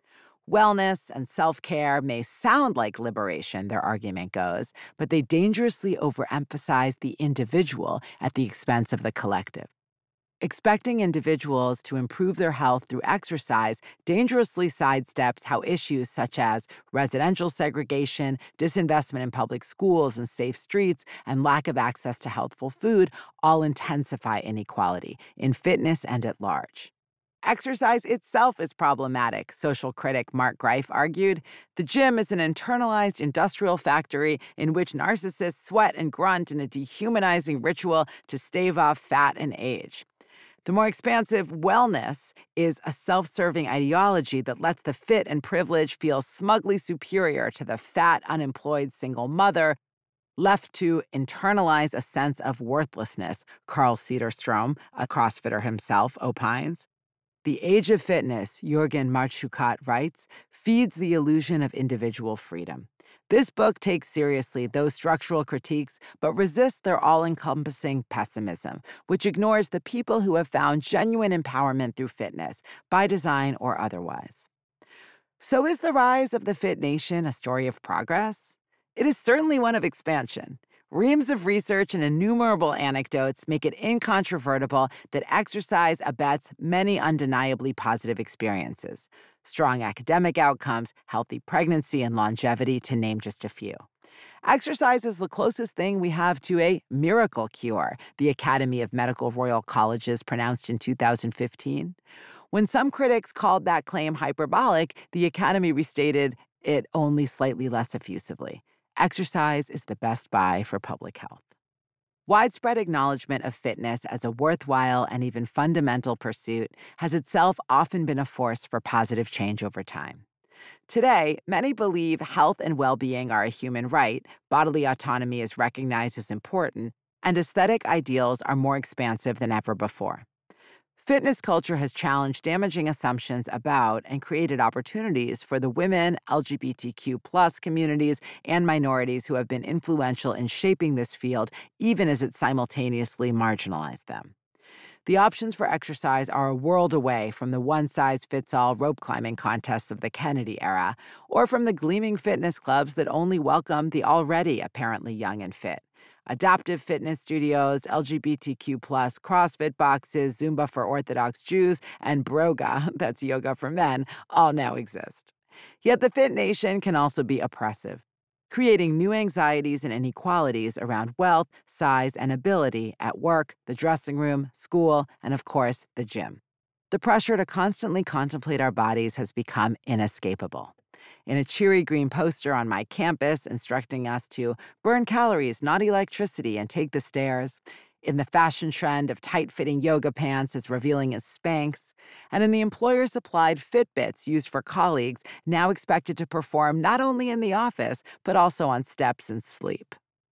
Wellness and self-care may sound like liberation, their argument goes, but they dangerously overemphasize the individual at the expense of the collective. Expecting individuals to improve their health through exercise dangerously sidesteps how issues such as residential segregation, disinvestment in public schools and safe streets, and lack of access to healthful food all intensify inequality in fitness and at large. Exercise itself is problematic, social critic Mark Greif argued. The gym is an internalized industrial factory in which narcissists sweat and grunt in a dehumanizing ritual to stave off fat and age. The more expansive wellness is a self-serving ideology that lets the fit and privileged feel smugly superior to the fat, unemployed single mother, left to internalize a sense of worthlessness, Carl Cederstrom, a CrossFitter himself, opines. The age of fitness, Jürgen Marchukat writes, feeds the illusion of individual freedom. This book takes seriously those structural critiques, but resists their all-encompassing pessimism, which ignores the people who have found genuine empowerment through fitness, by design or otherwise. So is the rise of the fit nation a story of progress? It is certainly one of expansion. Reams of research and innumerable anecdotes make it incontrovertible that exercise abets many undeniably positive experiences. Strong academic outcomes, healthy pregnancy and longevity, to name just a few. Exercise is the closest thing we have to a miracle cure, the Academy of Medical Royal Colleges pronounced in two thousand fifteen. When some critics called that claim hyperbolic, the Academy restated it only slightly less effusively. Exercise is the best buy for public health. Widespread acknowledgement of fitness as a worthwhile and even fundamental pursuit has itself often been a force for positive change over time. Today, many believe health and well-being are a human right, bodily autonomy is recognized as important, and aesthetic ideals are more expansive than ever before. Fitness culture has challenged damaging assumptions about and created opportunities for the women, L G B T Q plus communities, and minorities who have been influential in shaping this field, even as it simultaneously marginalized them. The options for exercise are a world away from the one-size-fits-all rope climbing contests of the Kennedy era, or from the gleaming fitness clubs that only welcome the already apparently young and fit. Adaptive fitness studios, L G B T Q plus, CrossFit boxes, Zumba for Orthodox Jews, and Broga, that's yoga for men, all now exist. Yet the fit nation can also be oppressive, creating new anxieties and inequalities around wealth, size, and ability at work, the dressing room, school, and of course, the gym. The pressure to constantly contemplate our bodies has become inescapable. In a cheery green poster on my campus instructing us to burn calories, not electricity, and take the stairs, in the fashion trend of tight-fitting yoga pants as revealing as Spanx, and in the employer-supplied Fitbits used for colleagues now expected to perform not only in the office, but also on steps and sleep.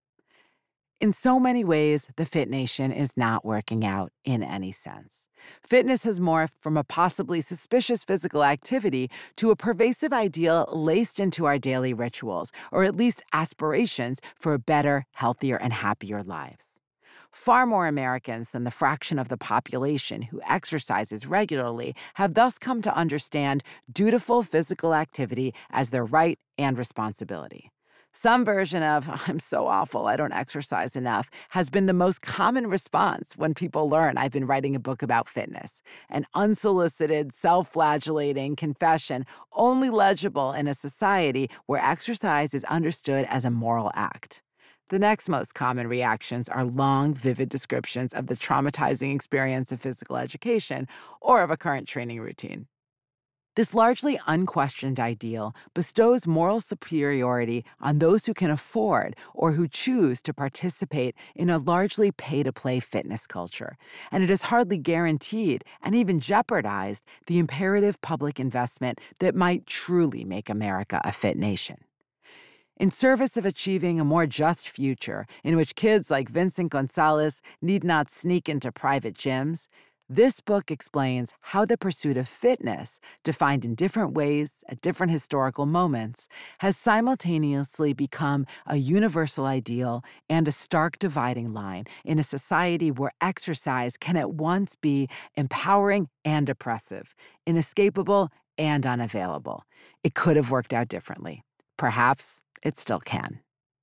In so many ways, the Fit Nation is not working out in any sense. Fitness has morphed from a possibly suspicious physical activity to a pervasive ideal laced into our daily rituals, or at least aspirations for better, healthier, and happier lives. Far more Americans than the fraction of the population who exercises regularly have thus come to understand dutiful physical activity as their right and responsibility. Some version of, I'm so awful, I don't exercise enough, has been the most common response when people learn I've been writing a book about fitness. An unsolicited, self-flagellating confession only legible in a society where exercise is understood as a moral act. The next most common reactions are long, vivid descriptions of the traumatizing experience of physical education or of a current training routine. This largely unquestioned ideal bestows moral superiority on those who can afford or who choose to participate in a largely pay-to-play fitness culture, and it has hardly guaranteed and even jeopardized the imperative public investment that might truly make America a fit nation. In service of achieving a more just future in which kids like Vincent Gonzalez need not sneak into private gyms, this book explains how the pursuit of fitness, defined in different ways at different historical moments, has simultaneously become a universal ideal and a stark dividing line in a society where exercise can at once be empowering and oppressive, inescapable and unavailable. It could have worked out differently. Perhaps it still can.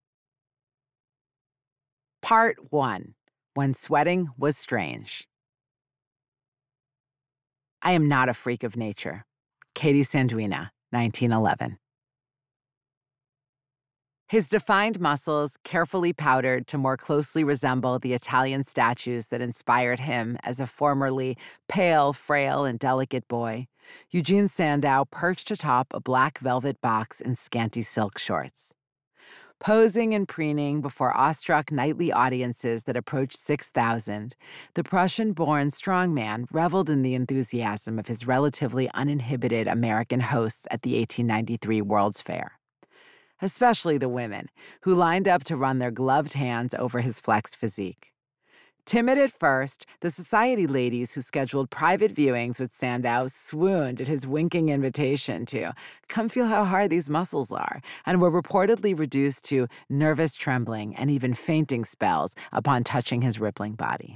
Part one. When Sweating Was Strange. I am not a freak of nature. Katie Sanduina, nineteen eleven. His defined muscles, carefully powdered to more closely resemble the Italian statues that inspired him as a formerly pale, frail, and delicate boy, Eugene Sandow perched atop a black velvet box in scanty silk shorts. Posing and preening before awestruck nightly audiences that approached six thousand, the Prussian-born strongman reveled in the enthusiasm of his relatively uninhibited American hosts at the eighteen ninety-three World's Fair. Especially the women, who lined up to run their gloved hands over his flexed physique. Timid at first, the society ladies who scheduled private viewings with Sandow swooned at his winking invitation to come feel how hard these muscles are, and were reportedly reduced to nervous trembling and even fainting spells upon touching his rippling body.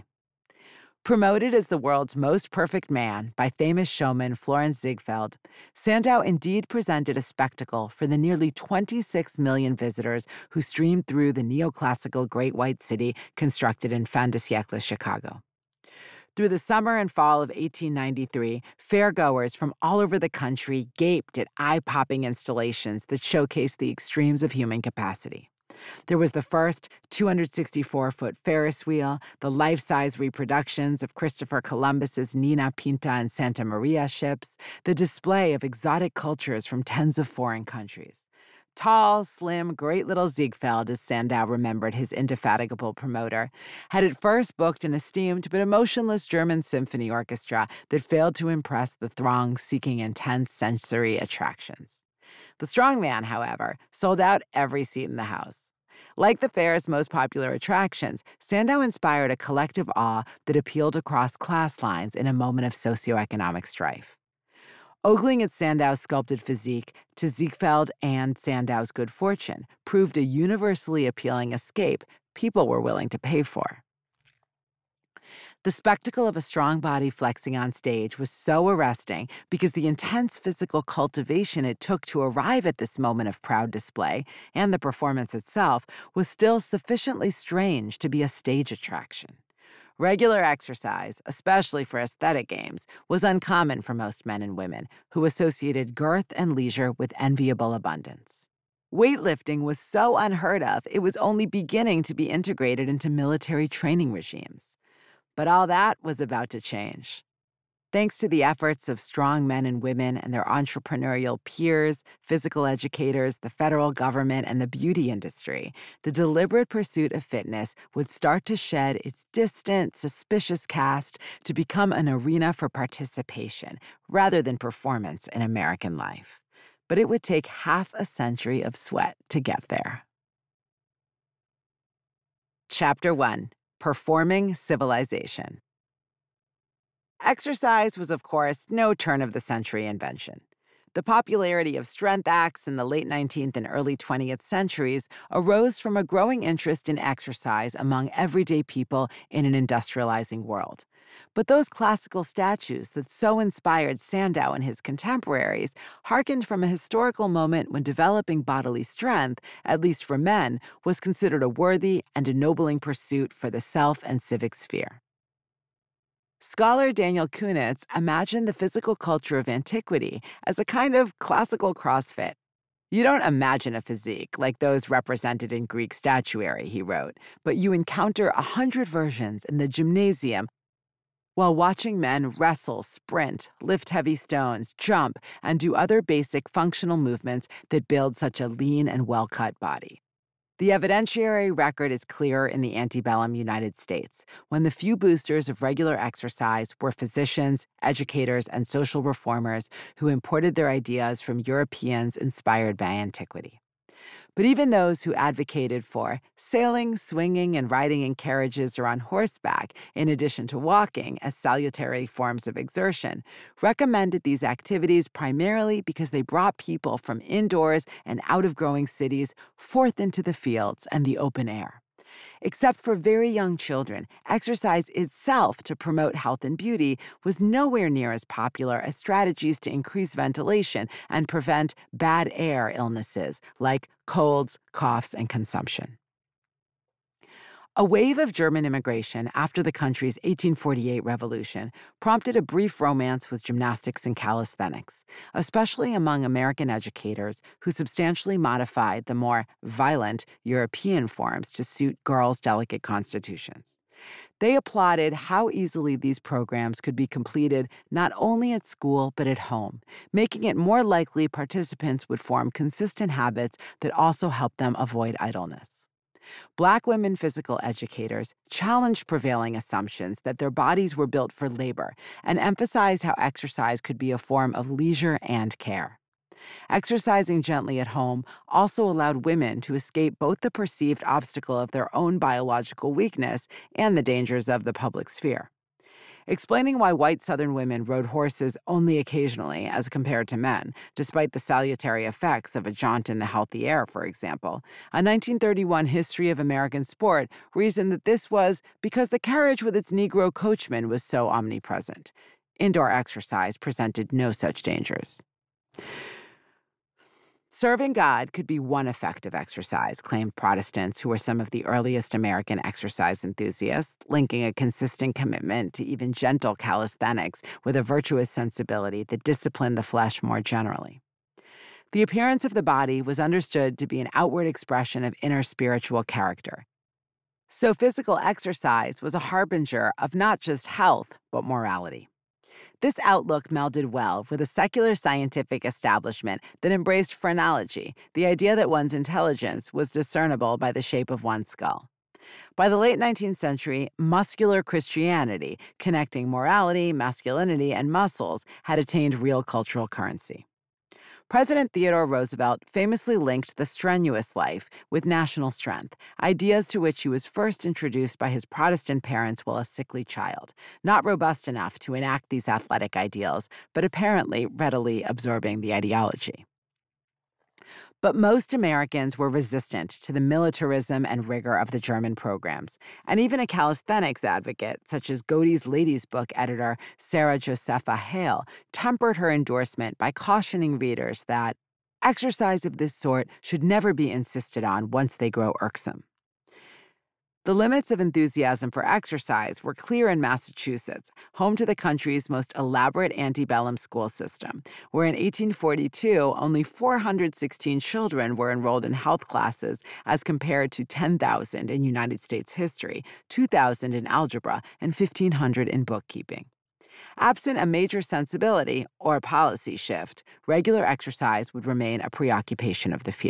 Promoted as the world's most perfect man by famous showman Florence Ziegfeld, Sandow indeed presented a spectacle for the nearly twenty-six million visitors who streamed through the neoclassical Great White City constructed in fin de siècle Chicago. Through the summer and fall of eighteen ninety-three, fairgoers from all over the country gaped at eye-popping installations that showcased the extremes of human capacity. There was the first two hundred sixty-four foot Ferris wheel, the life-size reproductions of Christopher Columbus's Nina, Pinta, and Santa Maria ships, the display of exotic cultures from tens of foreign countries. Tall, slim, great little Ziegfeld, as Sandow remembered his indefatigable promoter, had at first booked an esteemed but emotionless German symphony orchestra that failed to impress the throng seeking intense sensory attractions. The strongman, however, sold out every seat in the house. Like the fair's most popular attractions, Sandow inspired a collective awe that appealed across class lines in a moment of socioeconomic strife. Ogling at Sandow's sculpted physique to Ziegfeld and Sandow's good fortune proved a universally appealing escape people were willing to pay for. The spectacle of a strong body flexing on stage was so arresting because the intense physical cultivation it took to arrive at this moment of proud display, and the performance itself, was still sufficiently strange to be a stage attraction. Regular exercise, especially for aesthetic games, was uncommon for most men and women who associated girth and leisure with enviable abundance. Weightlifting was so unheard of, it was only beginning to be integrated into military training regimes. But all that was about to change. Thanks to the efforts of strong men and women and their entrepreneurial peers, physical educators, the federal government, and the beauty industry, the deliberate pursuit of fitness would start to shed its distant, suspicious cast to become an arena for participation rather than performance in American life. But it would take half a century of sweat to get there. Chapter one. Performing Civilization. Exercise was, of course, no turn-of-the-century invention. The popularity of strength acts in the late nineteenth and early twentieth centuries arose from a growing interest in exercise among everyday people in an industrializing world. But those classical statues that so inspired Sandow and his contemporaries hearkened from a historical moment when developing bodily strength, at least for men, was considered a worthy and ennobling pursuit for the self and civic sphere. Scholar Daniel Kunitz imagined the physical culture of antiquity as a kind of classical CrossFit. You don't imagine a physique like those represented in Greek statuary, he wrote, but you encounter a hundred versions in the gymnasium while watching men wrestle, sprint, lift heavy stones, jump, and do other basic functional movements that build such a lean and well-cut body. The evidentiary record is clearer in the antebellum United States, when the few boosters of regular exercise were physicians, educators, and social reformers who imported their ideas from Europeans inspired by antiquity. But even those who advocated for sailing, swinging, and riding in carriages or on horseback, in addition to walking, as salutary forms of exertion, recommended these activities primarily because they brought people from indoors and out of growing cities forth into the fields and the open air. Except for very young children, exercise itself to promote health and beauty was nowhere near as popular as strategies to increase ventilation and prevent bad air illnesses like colds, coughs, and consumption. A wave of German immigration after the country's eighteen forty-eight revolution prompted a brief romance with gymnastics and calisthenics, especially among American educators who substantially modified the more violent European forms to suit girls' delicate constitutions. They applauded how easily these programs could be completed not only at school but at home, making it more likely participants would form consistent habits that also helped them avoid idleness. Black women physical educators challenged prevailing assumptions that their bodies were built for labor and emphasized how exercise could be a form of leisure and care. Exercising gently at home also allowed women to escape both the perceived obstacle of their own biological weakness and the dangers of the public sphere. Explaining why white Southern women rode horses only occasionally as compared to men, despite the salutary effects of a jaunt in the healthy air, for example, a nineteen thirty-one History of American Sport reasoned that this was because the carriage with its Negro coachman was so omnipresent. Indoor exercise presented no such dangers. Serving God could be one effective exercise, claimed Protestants who were some of the earliest American exercise enthusiasts, linking a consistent commitment to even gentle calisthenics with a virtuous sensibility that disciplined the flesh more generally. The appearance of the body was understood to be an outward expression of inner spiritual character. So physical exercise was a harbinger of not just health, but morality. This outlook melded well with a secular scientific establishment that embraced phrenology, the idea that one's intelligence was discernible by the shape of one's skull. By the late nineteenth century, muscular Christianity, connecting morality, masculinity, and muscles, had attained real cultural currency. President Theodore Roosevelt famously linked the strenuous life with national strength, ideas to which he was first introduced by his Protestant parents while a sickly child, not robust enough to enact these athletic ideals, but apparently readily absorbing the ideology. But most Americans were resistant to the militarism and rigor of the German programs, and even a calisthenics advocate, such as Godey's Ladies' Book editor Sarah Josepha Hale, tempered her endorsement by cautioning readers that exercise of this sort should never be insisted on once they grow irksome. The limits of enthusiasm for exercise were clear in Massachusetts, home to the country's most elaborate antebellum school system, where in eighteen forty-two, only four hundred sixteen children were enrolled in health classes as compared to ten thousand in United States history, two thousand in algebra, and fifteen hundred in bookkeeping. Absent a major sensibility or policy shift, regular exercise would remain a preoccupation of the few.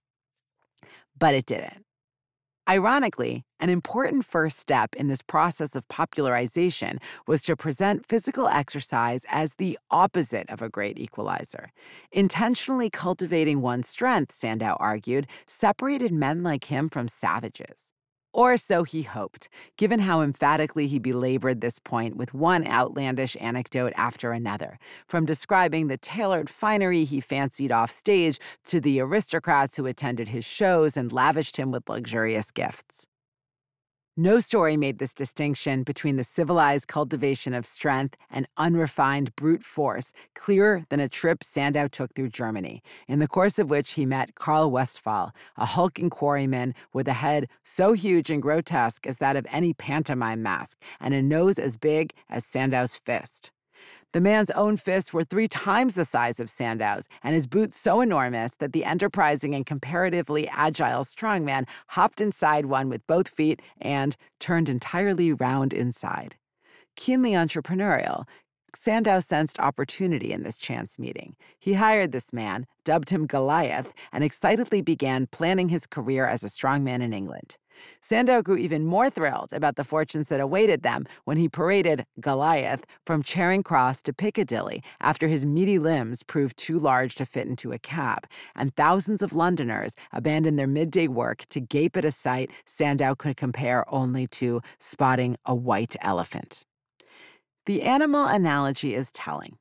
But it didn't. Ironically, an important first step in this process of popularization was to present physical exercise as the opposite of a great equalizer. Intentionally cultivating one's strength, Sandow argued, separated men like him from savages. Or so he hoped, given how emphatically he belabored this point with one outlandish anecdote after another, from describing the tailored finery he fancied off stage to the aristocrats who attended his shows and lavished him with luxurious gifts. No story made this distinction between the civilized cultivation of strength and unrefined brute force clearer than a trip Sandow took through Germany, in the course of which he met Karl Westphal, a hulking quarryman with a head so huge and grotesque as that of any pantomime mask, and a nose as big as Sandow's fist. The man's own fists were three times the size of Sandow's, and his boots so enormous that the enterprising and comparatively agile strongman hopped inside one with both feet and turned entirely round inside. Keenly entrepreneurial, Sandow sensed opportunity in this chance meeting. He hired this man, dubbed him Goliath, and excitedly began planning his career as a strongman in England. Sandow grew even more thrilled about the fortunes that awaited them when he paraded Goliath from Charing Cross to Piccadilly after his meaty limbs proved too large to fit into a cab, and thousands of Londoners abandoned their midday work to gape at a sight Sandow could compare only to spotting a white elephant. The animal analogy is telling.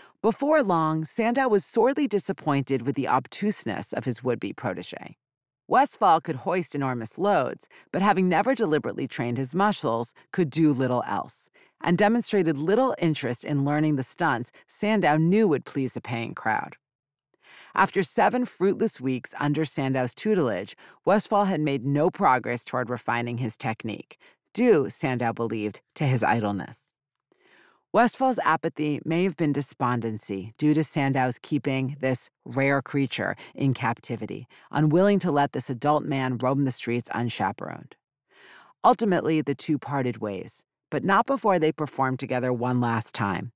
Before long, Sandow was sorely disappointed with the obtuseness of his would-be protege. Westphal could hoist enormous loads, but having never deliberately trained his muscles, could do little else, and demonstrated little interest in learning the stunts Sandow knew would please a paying crowd. After seven fruitless weeks under Sandow's tutelage, Westphal had made no progress toward refining his technique, due, Sandow believed, to his idleness. Westphal's apathy may have been despondency due to Sandow's keeping this rare creature in captivity, unwilling to let this adult man roam the streets unchaperoned. Ultimately, the two parted ways, but not before they performed together one last time.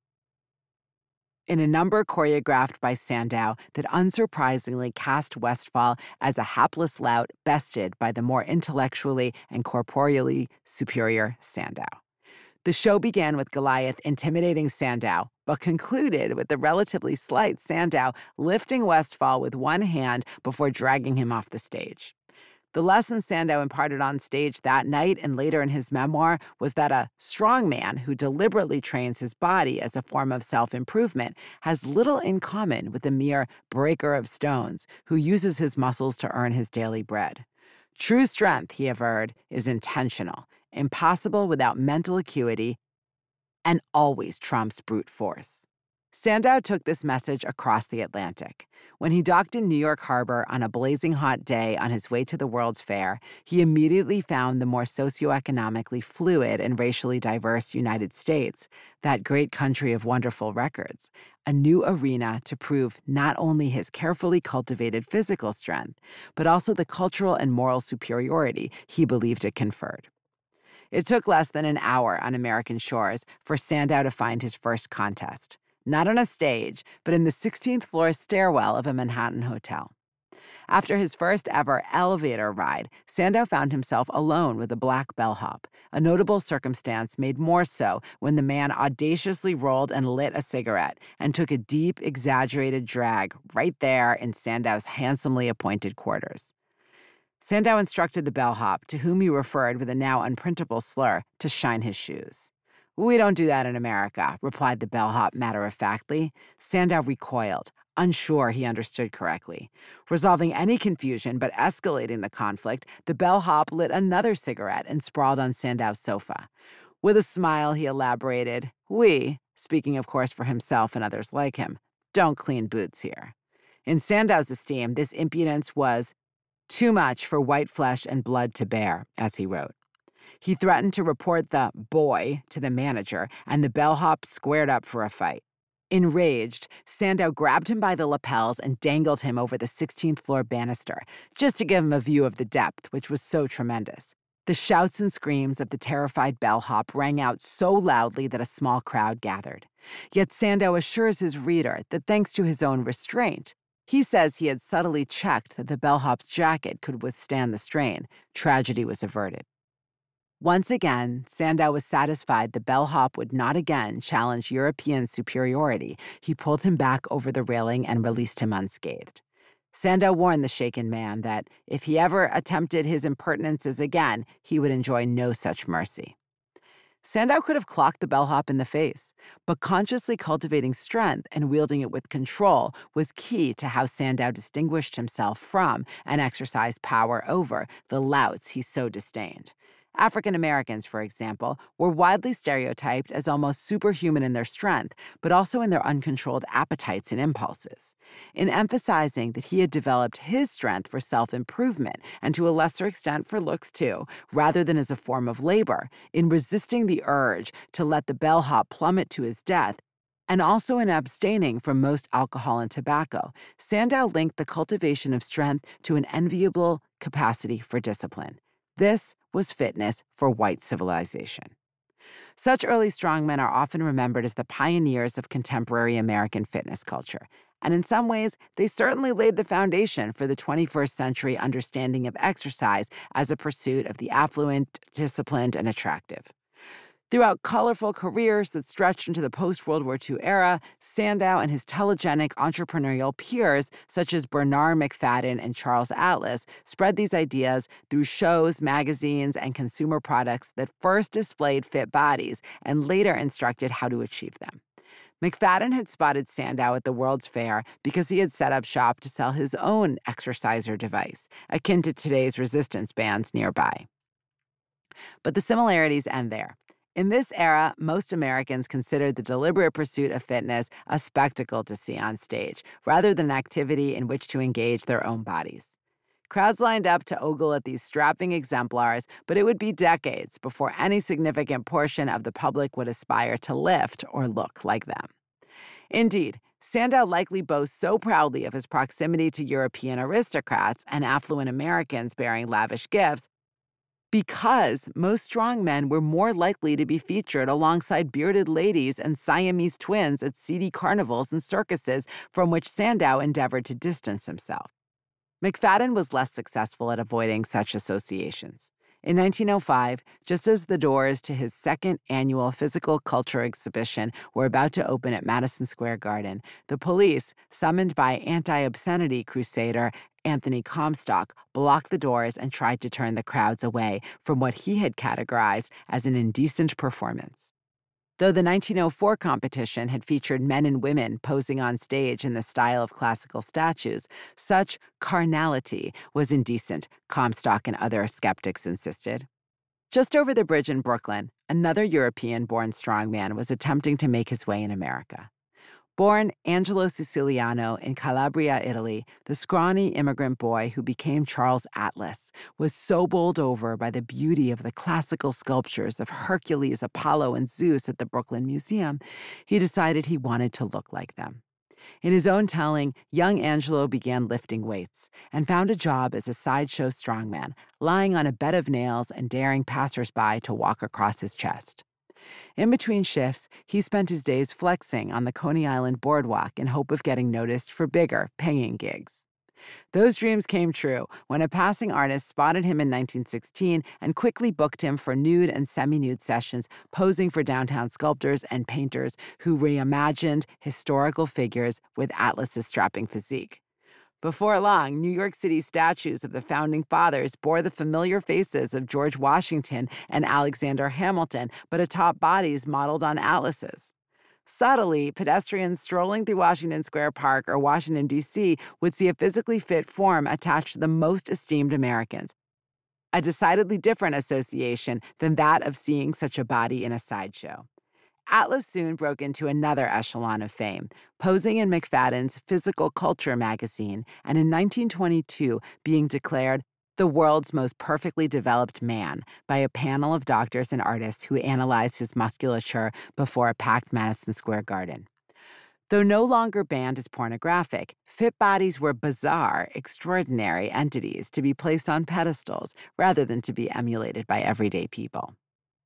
In a number choreographed by Sandow that unsurprisingly cast Westphal as a hapless lout bested by the more intellectually and corporeally superior Sandow. The show began with Goliath intimidating Sandow, but concluded with the relatively slight Sandow lifting Westphal with one hand before dragging him off the stage. The lesson Sandow imparted on stage that night and later in his memoir was that a strong man who deliberately trains his body as a form of self-improvement has little in common with a mere breaker of stones who uses his muscles to earn his daily bread. True strength, he averred, is intentional, impossible without mental acuity, and always trumps brute force. Sandow took this message across the Atlantic. When he docked in New York Harbor on a blazing hot day on his way to the World's Fair, he immediately found the more socioeconomically fluid and racially diverse United States, that great country of wonderful records, a new arena to prove not only his carefully cultivated physical strength, but also the cultural and moral superiority he believed it conferred. It took less than an hour on American shores for Sandow to find his first contest. Not on a stage, but in the sixteenth floor stairwell of a Manhattan hotel. After his first ever elevator ride, Sandow found himself alone with a black bellhop, a notable circumstance made more so when the man audaciously rolled and lit a cigarette and took a deep, exaggerated drag right there in Sandow's handsomely appointed quarters. Sandow instructed the bellhop, to whom he referred with a now unprintable slur, to shine his shoes. "We don't do that in America," replied the bellhop matter-of-factly. Sandow recoiled, unsure he understood correctly. Resolving any confusion but escalating the conflict, the bellhop lit another cigarette and sprawled on Sandow's sofa. With a smile, he elaborated, "We, speaking of course for himself and others like him, don't clean boots here." In Sandow's esteem, this impudence was too much for white flesh and blood to bear, as he wrote. He threatened to report the boy to the manager, and the bellhop squared up for a fight. Enraged, Sandow grabbed him by the lapels and dangled him over the sixteenth floor banister, just to give him a view of the depth, which was so tremendous. The shouts and screams of the terrified bellhop rang out so loudly that a small crowd gathered. Yet Sandow assures his reader that thanks to his own restraint, he says he had subtly checked that the bellhop's jacket could withstand the strain. Tragedy was averted. Once again, Sandow was satisfied the bellhop would not again challenge European superiority. He pulled him back over the railing and released him unscathed. Sandow warned the shaken man that if he ever attempted his impertinences again, he would enjoy no such mercy. Sandow could have clocked the bellhop in the face, but consciously cultivating strength and wielding it with control was key to how Sandow distinguished himself from and exercised power over the louts he so disdained. African Americans, for example, were widely stereotyped as almost superhuman in their strength, but also in their uncontrolled appetites and impulses. In emphasizing that he had developed his strength for self-improvement, and to a lesser extent for looks too, rather than as a form of labor, in resisting the urge to let the bellhop plummet to his death, and also in abstaining from most alcohol and tobacco, Sandow linked the cultivation of strength to an enviable capacity for discipline. This was fitness for white civilization. Such early strongmen are often remembered as the pioneers of contemporary American fitness culture, and in some ways, they certainly laid the foundation for the twenty-first century understanding of exercise as a pursuit of the affluent, disciplined, and attractive. Throughout colorful careers that stretched into the post-World War Two era, Sandow and his telegenic entrepreneurial peers, such as Bernard McFadden and Charles Atlas, spread these ideas through shows, magazines, and consumer products that first displayed fit bodies and later instructed how to achieve them. McFadden had spotted Sandow at the World's Fair because he had set up shop to sell his own exerciser device, akin to today's resistance bands nearby. But the similarities end there. In this era, most Americans considered the deliberate pursuit of fitness a spectacle to see on stage, rather than an activity in which to engage their own bodies. Crowds lined up to ogle at these strapping exemplars, but it would be decades before any significant portion of the public would aspire to lift or look like them. Indeed, Sandow likely boasts so proudly of his proximity to European aristocrats and affluent Americans bearing lavish gifts because most strong men were more likely to be featured alongside bearded ladies and Siamese twins at seedy carnivals and circuses from which Sandow endeavored to distance himself. McFadden was less successful at avoiding such associations. In nineteen oh five, just as the doors to his second annual physical culture exhibition were about to open at Madison Square Garden, the police, summoned by anti-obscenity crusader Anthony Comstock, blocked the doors and tried to turn the crowds away from what he had categorized as an indecent performance. Though the nineteen oh four competition had featured men and women posing on stage in the style of classical statues, such carnality was indecent, Comstock and other skeptics insisted. Just over the bridge in Brooklyn, another European-born strongman was attempting to make his way in America. Born Angelo Siciliano in Calabria, Italy, the scrawny immigrant boy who became Charles Atlas was so bowled over by the beauty of the classical sculptures of Hercules, Apollo, and Zeus at the Brooklyn Museum, he decided he wanted to look like them. In his own telling, young Angelo began lifting weights and found a job as a sideshow strongman, lying on a bed of nails and daring passersby to walk across his chest. In between shifts, he spent his days flexing on the Coney Island boardwalk in hope of getting noticed for bigger, paying gigs. Those dreams came true when a passing artist spotted him in nineteen sixteen and quickly booked him for nude and semi-nude sessions, posing for downtown sculptors and painters who reimagined historical figures with Atlas's strapping physique. Before long, New York City statues of the Founding Fathers bore the familiar faces of George Washington and Alexander Hamilton, but atop bodies modeled on Atlas's. Subtly, pedestrians strolling through Washington Square Park or Washington, D C would see a physically fit form attached to the most esteemed Americans, a decidedly different association than that of seeing such a body in a sideshow. Atlas soon broke into another echelon of fame, posing in McFadden's Physical Culture magazine, and in nineteen twenty-two being declared the world's most perfectly developed man by a panel of doctors and artists who analyzed his musculature before a packed Madison Square Garden. Though no longer banned as pornographic, fit bodies were bizarre, extraordinary entities to be placed on pedestals rather than to be emulated by everyday people.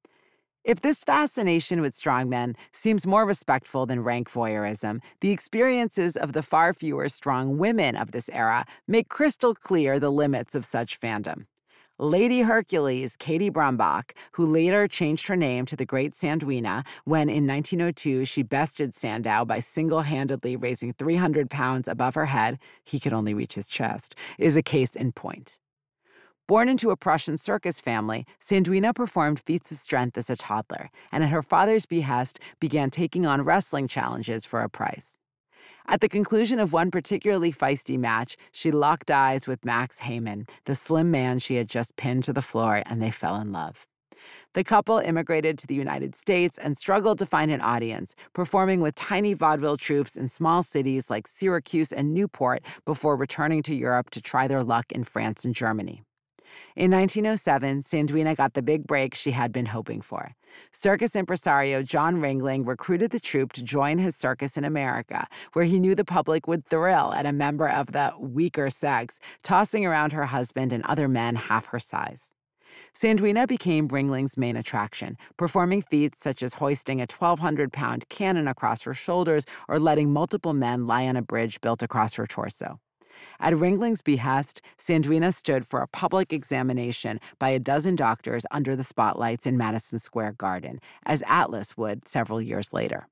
If this fascination with strongmen seems more respectful than rank voyeurism, the experiences of the far fewer strong women of this era make crystal clear the limits of such fandom. Lady Hercules, Katie Brombach, who later changed her name to the Great Sandwina when in nineteen oh two she bested Sandow by single-handedly raising three hundred pounds above her head, he could only reach his chest, is a case in point. Born into a Prussian circus family, Sandwina performed feats of strength as a toddler, and at her father's behest began taking on wrestling challenges for a price. At the conclusion of one particularly feisty match, she locked eyes with Max Heyman, the slim man she had just pinned to the floor, and they fell in love. The couple immigrated to the United States and struggled to find an audience, performing with tiny vaudeville troupes in small cities like Syracuse and Newport before returning to Europe to try their luck in France and Germany. In nineteen oh seven, Sandwina got the big break she had been hoping for. Circus impresario John Ringling recruited the troupe to join his circus in America, where he knew the public would thrill at a member of the weaker sex tossing around her husband and other men half her size. Sandwina became Ringling's main attraction, performing feats such as hoisting a twelve hundred pound cannon across her shoulders or letting multiple men lie on a bridge built across her torso. At Ringling's behest, Sandwina stood for a public examination by a dozen doctors under the spotlights in Madison Square Garden, as Atlas would several years later.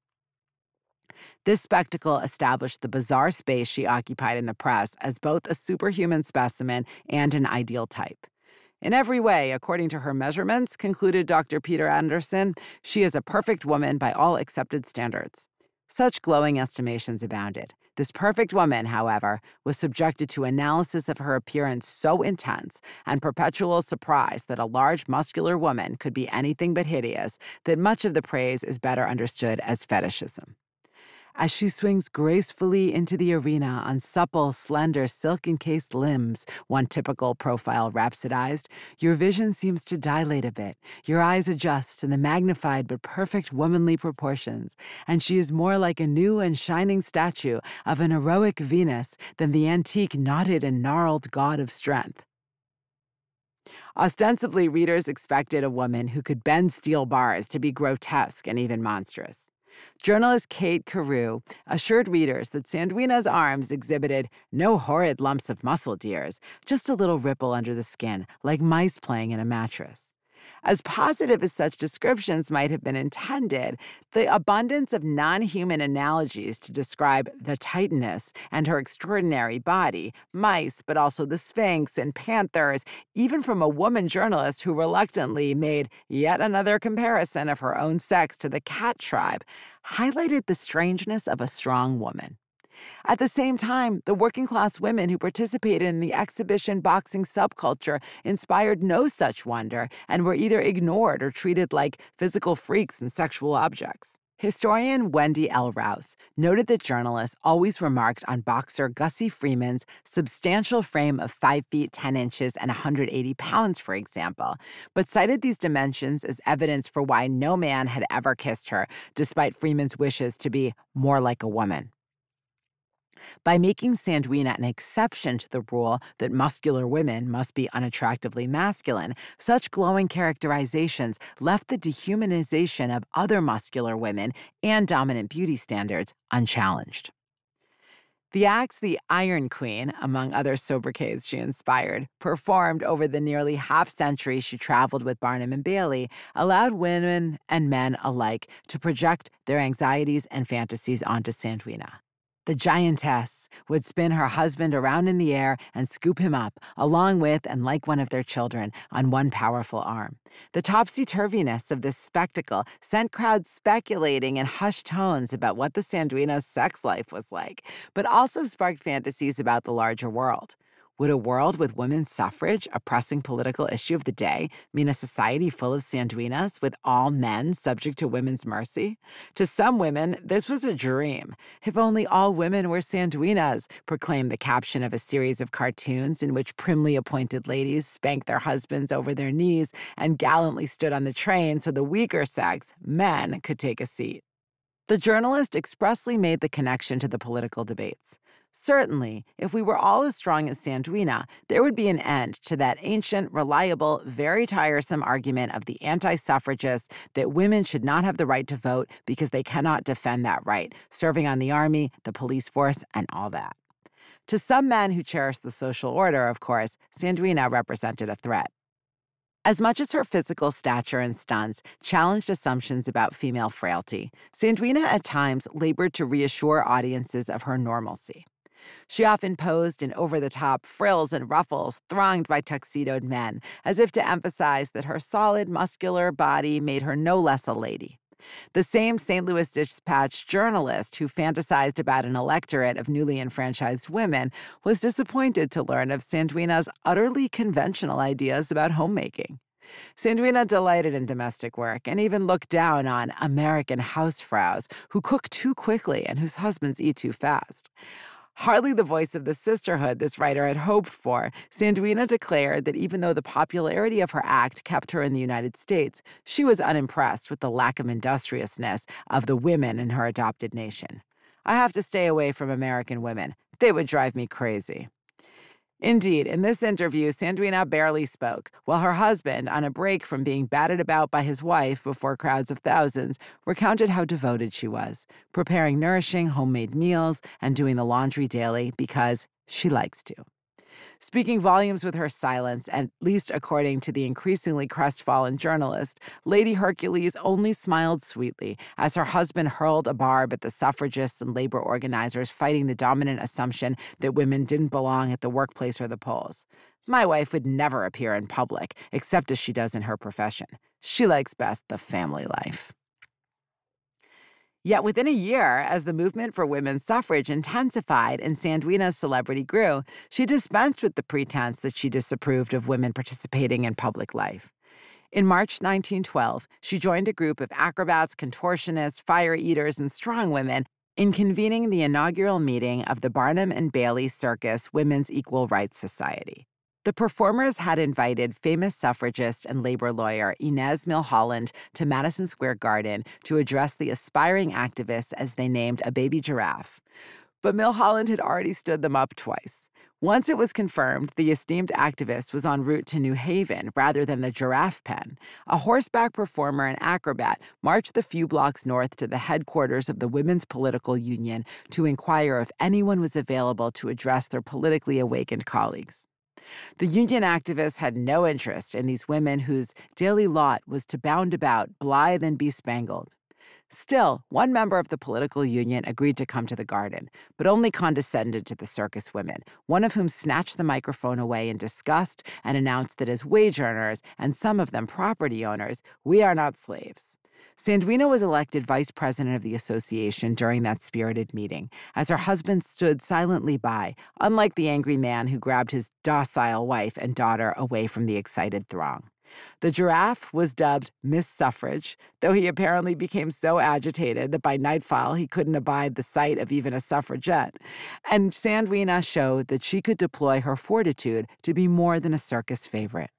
This spectacle established the bizarre space she occupied in the press as both a superhuman specimen and an ideal type. In every way, according to her measurements, concluded Doctor Peter Anderson, she is a perfect woman by all accepted standards. Such glowing estimations abounded. This perfect woman, however, was subjected to analysis of her appearance so intense and perpetual surprise that a large muscular woman could be anything but hideous that much of the praise is better understood as fetishism. As she swings gracefully into the arena on supple, slender, silk-encased limbs, one typical profile rhapsodized, your vision seems to dilate a bit. Your eyes adjust to the magnified but perfect womanly proportions, and she is more like a new and shining statue of an heroic Venus than the antique knotted and gnarled god of strength. Ostensibly, readers expected a woman who could bend steel bars to be grotesque and even monstrous. Journalist Kate Carew assured readers that Sandrina's arms exhibited no horrid lumps of muscle, dears, just a little ripple under the skin, like mice playing in a mattress. As positive as such descriptions might have been intended, the abundance of non-human analogies to describe the Titaness and her extraordinary body, mice, but also the Sphinx and panthers, even from a woman journalist who reluctantly made yet another comparison of her own sex to the cat tribe, highlighted the strangeness of a strong woman. At the same time, the working-class women who participated in the exhibition boxing subculture inspired no such wonder and were either ignored or treated like physical freaks and sexual objects. Historian Wendy L. Rouse noted that journalists always remarked on boxer Gussie Freeman's substantial frame of five feet ten inches and one hundred eighty pounds, for example, but cited these dimensions as evidence for why no man had ever kissed her, despite Freeman's wishes to be more like a woman. By making Sandrina an exception to the rule that muscular women must be unattractively masculine, such glowing characterizations left the dehumanization of other muscular women and dominant beauty standards unchallenged. The acts the Iron Queen, among other sobriquets she inspired, performed over the nearly half-century she traveled with Barnum and Bailey allowed women and men alike to project their anxieties and fantasies onto Sandrina. The giantess would spin her husband around in the air and scoop him up, along with and like one of their children, on one powerful arm. The topsy-turviness of this spectacle sent crowds speculating in hushed tones about what the Sandrina's sex life was like, but also sparked fantasies about the larger world. Would a world with women's suffrage, a pressing political issue of the day, mean a society full of Sandrinas with all men subject to women's mercy? To some women, this was a dream. If only all women were Sandrinas, proclaimed the caption of a series of cartoons in which primly appointed ladies spanked their husbands over their knees and gallantly stood on the train so the weaker sex, men, could take a seat. The journalist expressly made the connection to the political debates. Certainly, if we were all as strong as Sandrina, there would be an end to that ancient, reliable, very tiresome argument of the anti-suffragists that women should not have the right to vote because they cannot defend that right, serving on the army, the police force, and all that. To some men who cherished the social order, of course, Sandrina represented a threat. As much as her physical stature and stunts challenged assumptions about female frailty, Sandrina at times labored to reassure audiences of her normalcy. She often posed in over-the-top frills and ruffles thronged by tuxedoed men, as if to emphasize that her solid, muscular body made her no less a lady. The same Saint Louis Dispatch journalist who fantasized about an electorate of newly enfranchised women was disappointed to learn of Sandrina's utterly conventional ideas about homemaking. Sandrina delighted in domestic work and even looked down on American housefrows who cook too quickly and whose husbands eat too fast. Hardly the voice of the sisterhood this writer had hoped for, Sandrina declared that even though the popularity of her act kept her in the United States, she was unimpressed with the lack of industriousness of the women in her adopted nation. "I have to stay away from American women. They would drive me crazy." Indeed, in this interview, Sandrina barely spoke, while her husband, on a break from being batted about by his wife before crowds of thousands, recounted how devoted she was, preparing nourishing homemade meals and doing the laundry daily because she likes to. Speaking volumes with her silence, at least according to the increasingly crestfallen journalist, Lady Hercules only smiled sweetly as her husband hurled a barb at the suffragists and labor organizers fighting the dominant assumption that women didn't belong at the workplace or the polls. "My wife would never appear in public, except as she does in her profession. She likes best the family life." Yet within a year, as the movement for women's suffrage intensified and Sanduina's celebrity grew, she dispensed with the pretense that she disapproved of women participating in public life. In March nineteen twelve, she joined a group of acrobats, contortionists, fire eaters, and strong women in convening the inaugural meeting of the Barnum and Bailey Circus Women's Equal Rights Society. The performers had invited famous suffragist and labor lawyer Inez Milholland to Madison Square Garden to address the aspiring activists as they named a baby giraffe. But Milholland had already stood them up twice. Once it was confirmed the esteemed activist was en route to New Haven rather than the giraffe pen, a horseback performer and acrobat marched the few blocks north to the headquarters of the Women's Political Union to inquire if anyone was available to address their politically awakened colleagues. The union activists had no interest in these women whose daily lot was to bound about, blithe and bespangled. Still, one member of the political union agreed to come to the garden, but only condescended to the circus women, one of whom snatched the microphone away in disgust and announced that as wage earners, and some of them property owners, we are not slaves. Sanduina was elected vice president of the association during that spirited meeting, as her husband stood silently by, unlike the angry man who grabbed his docile wife and daughter away from the excited throng. The giraffe was dubbed Miss Suffrage, though he apparently became so agitated that by nightfall he couldn't abide the sight of even a suffragette. And Sanduina showed that she could deploy her fortitude to be more than a circus favorite.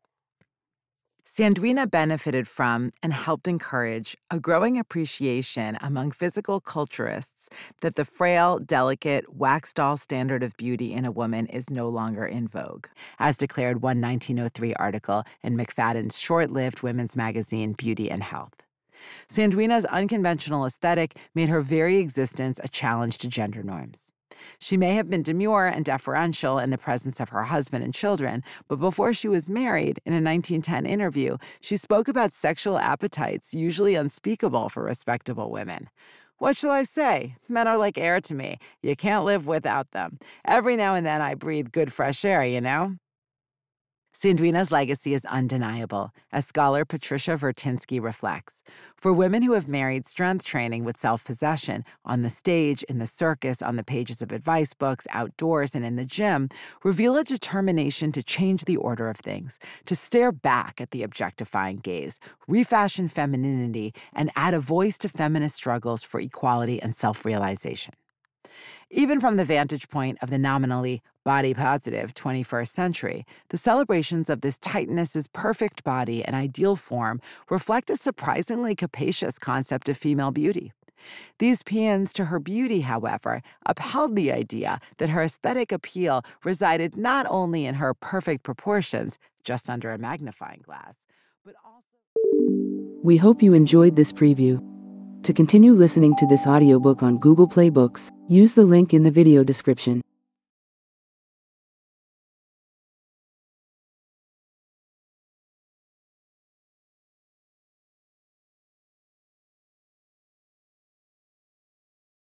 Sanduina benefited from and helped encourage a growing appreciation among physical culturists that the frail, delicate, wax doll standard of beauty in a woman is no longer in vogue, as declared one nineteen oh three article in McFadden's short-lived women's magazine Beauty and Health. Sanduina's unconventional aesthetic made her very existence a challenge to gender norms. She may have been demure and deferential in the presence of her husband and children, but before she was married, in a nineteen ten interview, she spoke about sexual appetites usually unspeakable for respectable women. What shall I say? Men are like air to me. You can't live without them. Every now and then I breathe good fresh air, you know? Sanduina's legacy is undeniable, as scholar Patricia Vertinsky reflects. For women who have married strength training with self-possession, on the stage, in the circus, on the pages of advice books, outdoors, and in the gym, reveal a determination to change the order of things, to stare back at the objectifying gaze, refashion femininity, and add a voice to feminist struggles for equality and self-realization. Even from the vantage point of the nominally body-positive twenty-first century, the celebrations of this Titaness's perfect body and ideal form reflect a surprisingly capacious concept of female beauty. These paeans to her beauty, however, upheld the idea that her aesthetic appeal resided not only in her perfect proportions, just under a magnifying glass, but also... We hope you enjoyed this preview. To continue listening to this audiobook on Google Play Books, use the link in the video description.